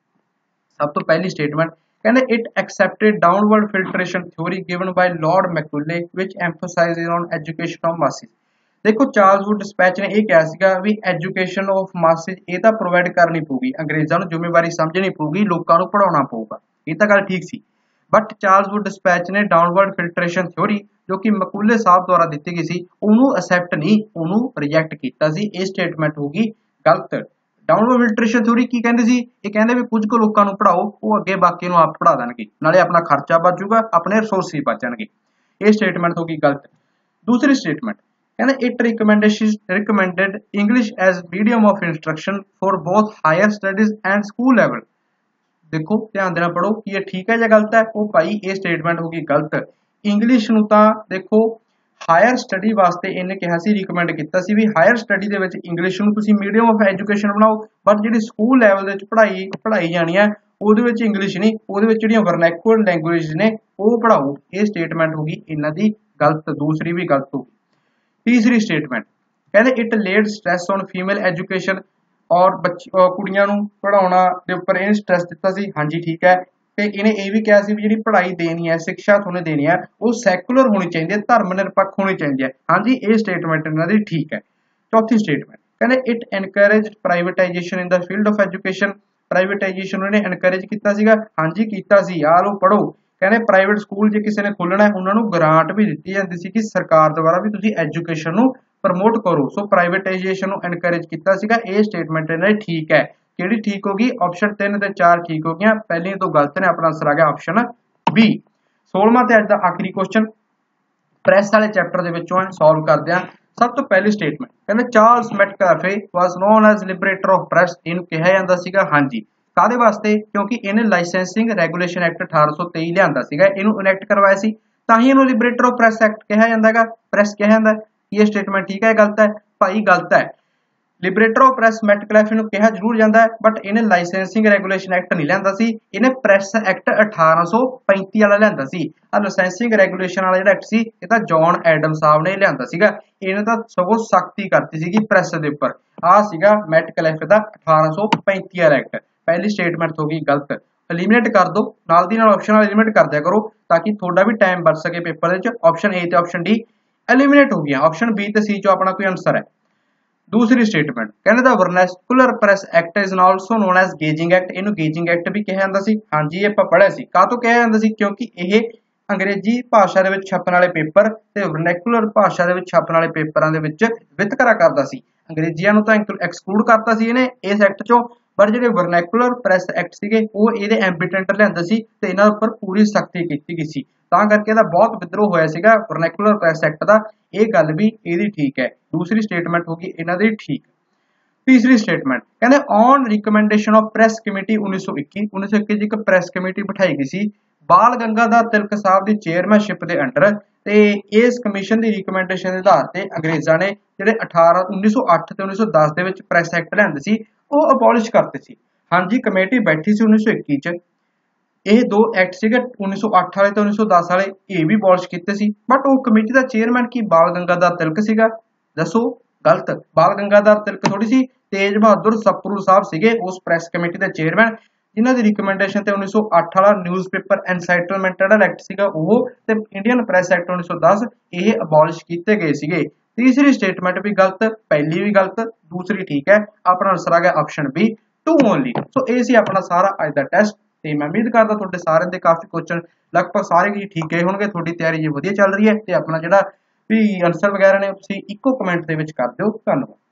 [SPEAKER 1] सब तो पहली स्टेटमेंट कहंदे it accepted downward filtration theory given by Lord Macaulay which emphasises on education of masses देखो चार्ल्स वुड डिस्पैच ने यह कहा सीगा भी एजुकेशन ऑफ मासेस ये तो प्रोवाइड करनी पऊगी अंग्रेज़ां नूं जिम्मेवारी समझनी पऊगी लोकां नूं पढ़ाउणा पऊगा ये तो गल ठीक सी बट चार्ल्स वुड डिस्पैच ने डाउनवर्ड फिल्ट्रेशन थ्योरी जो कि मकूले साहब द्वारा दी गई सी उन्होंने एक्सेप्ट नहीं उन्होंने रिजेक्ट किया सी ये स्टेटमेंट होगी गलत डाउनवर्ड फिल्ट्रेशन थ्योरी की कहंदे सी ये कहंदे भी कुछ को लोकां नूं पढ़ाओ वो अगे बाकी नूं आप पढ़ा देणगे नाले अपना खर्चा बचूगा अपने रिसोर्स बच जाणगे ये स्टेटमेंट होगी गलत दूसरी स्टेटमेंट कहंदे it recommendation recommended English as medium of instruction for both higher studies and school level देखो ध्यान देना पढ़ो कि ये ठीक है या गलत है वो भाई ये स्टेटमेंट होगी गलत इंग्लिश नूं तां देखो हायर स्टडी वास्ते इन्हें कहा सी रिकमेंड किया सी भी हायर स्टडी दे विच इंग्लिश नूं तुसीं मीडियम ऑफ एजुकेशन बनाओ बट जिहड़ी स्कूल लैवल दे विच पढ़ाई पढ़ाई जानी है ਉਹਦੇ ਵਿੱਚ इंग्लिश नहीं ਉਹਦੇ ਵਿੱਚ ਜਿਹੜੀਆਂ ਵਰਨੈਕੂਲਰ ਲੈਂਗੁਏਜ ਨੇ ਉਹ ਪੜਾਓ ਇਹ ਸਟੇਟਮੈਂਟ ਹੋਗੀ ਇਹਨਾਂ ਦੀ ਗਲਤ ਦੂਸਰੀ ਵੀ ਗਲਤ ਹੋਗੀ तीसरी स्टेटमेंट कहते it laid stress on female education और बच्ची कुड़ियां नूं पढ़ाउणा दे उपर इन्हें स्ट्रैस दिता सी हाँ जी ठीक है ते इन्हें ये भी कहा सी भी जिहड़ी पढ़ाई देनी है शिक्षा तुहानूं देनी है वो सैकुलर होनी चाहिए धर्म निरपक्ष होनी चाहिए हाँ जी ये स्टेटमेंट इन्हां दी ठीक है चौथी स्टेटमेंट कहते it encourage privatisation in the field of education privatisation उन्हें एनकरेज किया सीगा हाँ जी किया सी यार वो पढ़ो कहने प्राइवेट स्कूल जो किसी ने खोलना है उन्होंने ग्रांट भी दी जाती सी कि सरकार द्वारा भी तुसीं एजुकेशन नूं प्रमोट करो सो प्राइवेटाइजेशन नूं एनकरेज किया सीगा ये स्टेटमेंट इन्हां दी ठीक है किहड़ी ठीक होगी ऑप्शन तीन ते चार ठीक हो गई पहली तो गलत ने अपना आंसर आ गया ऑप्शन बी सोलहवां ते अज दा आखिरी क्वेश्चन प्रेस वाले चैप्टर दे विचों सॉल्व करदे हां सब तो पहली स्टेटमेंट कहंदे Charles Metcalfe was known as liberator of press इनू कहा जांदा सीगा हां जी कादे वास्ते क्योंकि इन्हें लाइसेंसिंग रेगुलेशन एक्ट अठारह सौ तेई लियांदा सीगा इनू इनैक्ट करवाया सी तां ही इनू लिबरेटर ऑफ प्रेस एक्ट कहा जांदा हैगा प्रेस कहा जांदा ये स्टेटमेंट ठीक है गलत है भाई गलत है लिबरेटर ऑफ प्रेस मैटकाफे नू कहा जरूर जांदा है बट इन्हें लाइसेंसिंग रेगुलेशन एक्ट नहीं लियांदा सी इन्हें प्रेस एक्ट अठारह सौ पैंती वाला लियांदा सी आ लाइसेंसिंग रेगुलेशन वाला जिहड़ा एक्ट सी ये तां जॉन एडम साहब ने लियांदा सीगा इन्हें तां सगों सख्ती करती सीगी प्रेस दे उपर आ सीगा मैटकाफे दा अठारह सौ पैंती वाला एक्ट पहली स्टेटमेंट होगी गलत एलिमिनेट कर दो नाल दी नाल ऑप्शन एलिमिनेट कर दिया करो ताकि थोड़ा भी टाइम बच सके paper they which option A ते ऑप्शन डी एलिमिनेट हो गया ऑप्शन बी ते सी जो अपना कोई आंसर है दूसरी स्टेटमेंट कहने दा vernacular press act is also known as gagging act इनू गेजिंग एक्ट भी कहा जांदा सी हां जी ये ਆਪਾਂ ਪੜਿਆ ਸੀ ਕਾ ਤੋਂ ਕਿਹਾ ਜਾਂਦਾ ਸੀ ਕਿਉਂਕਿ ਇਹ ਅੰਗਰੇਜ਼ੀ ਭਾਸ਼ਾ ਦੇ ਵਿੱਚ ਛਪਣ ਵਾਲੇ ਪੇਪਰ ਤੇ ਵਰਨੈਕੂਲਰ ਭਾਸ਼ਾ ਦੇ ਵਿੱਚ ਛਪਣ ਵਾਲੇ ਪੇਪਰਾਂ ਦੇ ਵਿੱਚ ਵਿਤਕਰਾ ਕਰਦਾ ਸੀ ਅੰਗਰੇਜ਼ੀਆਂ ਨੂੰ ਤਾਂ ਐਕਸਕਲੂਡ ਕਰਤਾ ਸੀ ਇਹਨੇ ਇਸ ਐਕਟ ਚੋਂ पर जो वर्नैकुलर प्रेस एक्ट सीगे वो ये एम्बिटेंट लियांदा सी ते इन्हां उपर पूरी सख्ती की गई सी तां करके इहदा बहुत विद्रोह होया सीगा वर्नैकुलर प्रेस एक्ट दा ये गल भी इहदी ठीक है दूसरी स्टेटमेंट होगी इन्हां दी ठीक तीसरी स्टेटमेंट कहंदे on recommendation of press committee उन्नीस सौ इक्की उन्नीस सौ इक्की च एक प्रेस कमेटी बिठाई गई सी बाल गंगाधर तिलक साहब की चेयरमैनशिप के अंडर ते इस कमीशन की रिकमेंडेशन के आधार पर अंग्रेज़ां ने जिहड़े अठारह उन्नीस सौ अठ ते उन्नीस सौ दस दे विच प्रेस एक्ट लिआंदे सी वो अबॉलिश करते सी हाँ जी कमेटी बैठी सी उन्नीस सौ इक्की च ਇਹ दो एक्ट सीगे उन्नीस सौ अठ वाले ते उन्नीस सौ दस वाले ये भी अबॉलिश कीते सी बट वो कमेटी का चेयरमैन की बाल गंगाधर तिलक सीगा दसो गलत बाल गंगाधर तिलक थोड़ी सी तेज बहादुर सप्रू साहब सीगे उस प्रेस कमेटी के चेयरमैन जिन्हां दी रिकमेंडेशन ते उन्नीस सौ अठ वाला न्यूज़पेपर एनसाइटलमेंट एक्ट सीगा वो ते इंडियन प्रेस एक्ट उन्नीस सौ दस ये अबॉलिश कीते गए सीगे तीसरी स्टेटमेंट भी गलत पहली भी गलत दूसरी ठीक है अपना आंसर आ गया option B two only so ये सी अपना सारा अज दा टेस्ट ते मैं उम्मीद करदा तुहाडे सारे दे काफी क्वेश्चन लगभग सारे ही ठीक गए होणगे तुहाडी तैयारी जी वधिया चल रही है ते अपना जिहड़ा भी आंसर वगैरह ने तुसीं इको कमेंट दे विच कर दिओ धन्नवाद।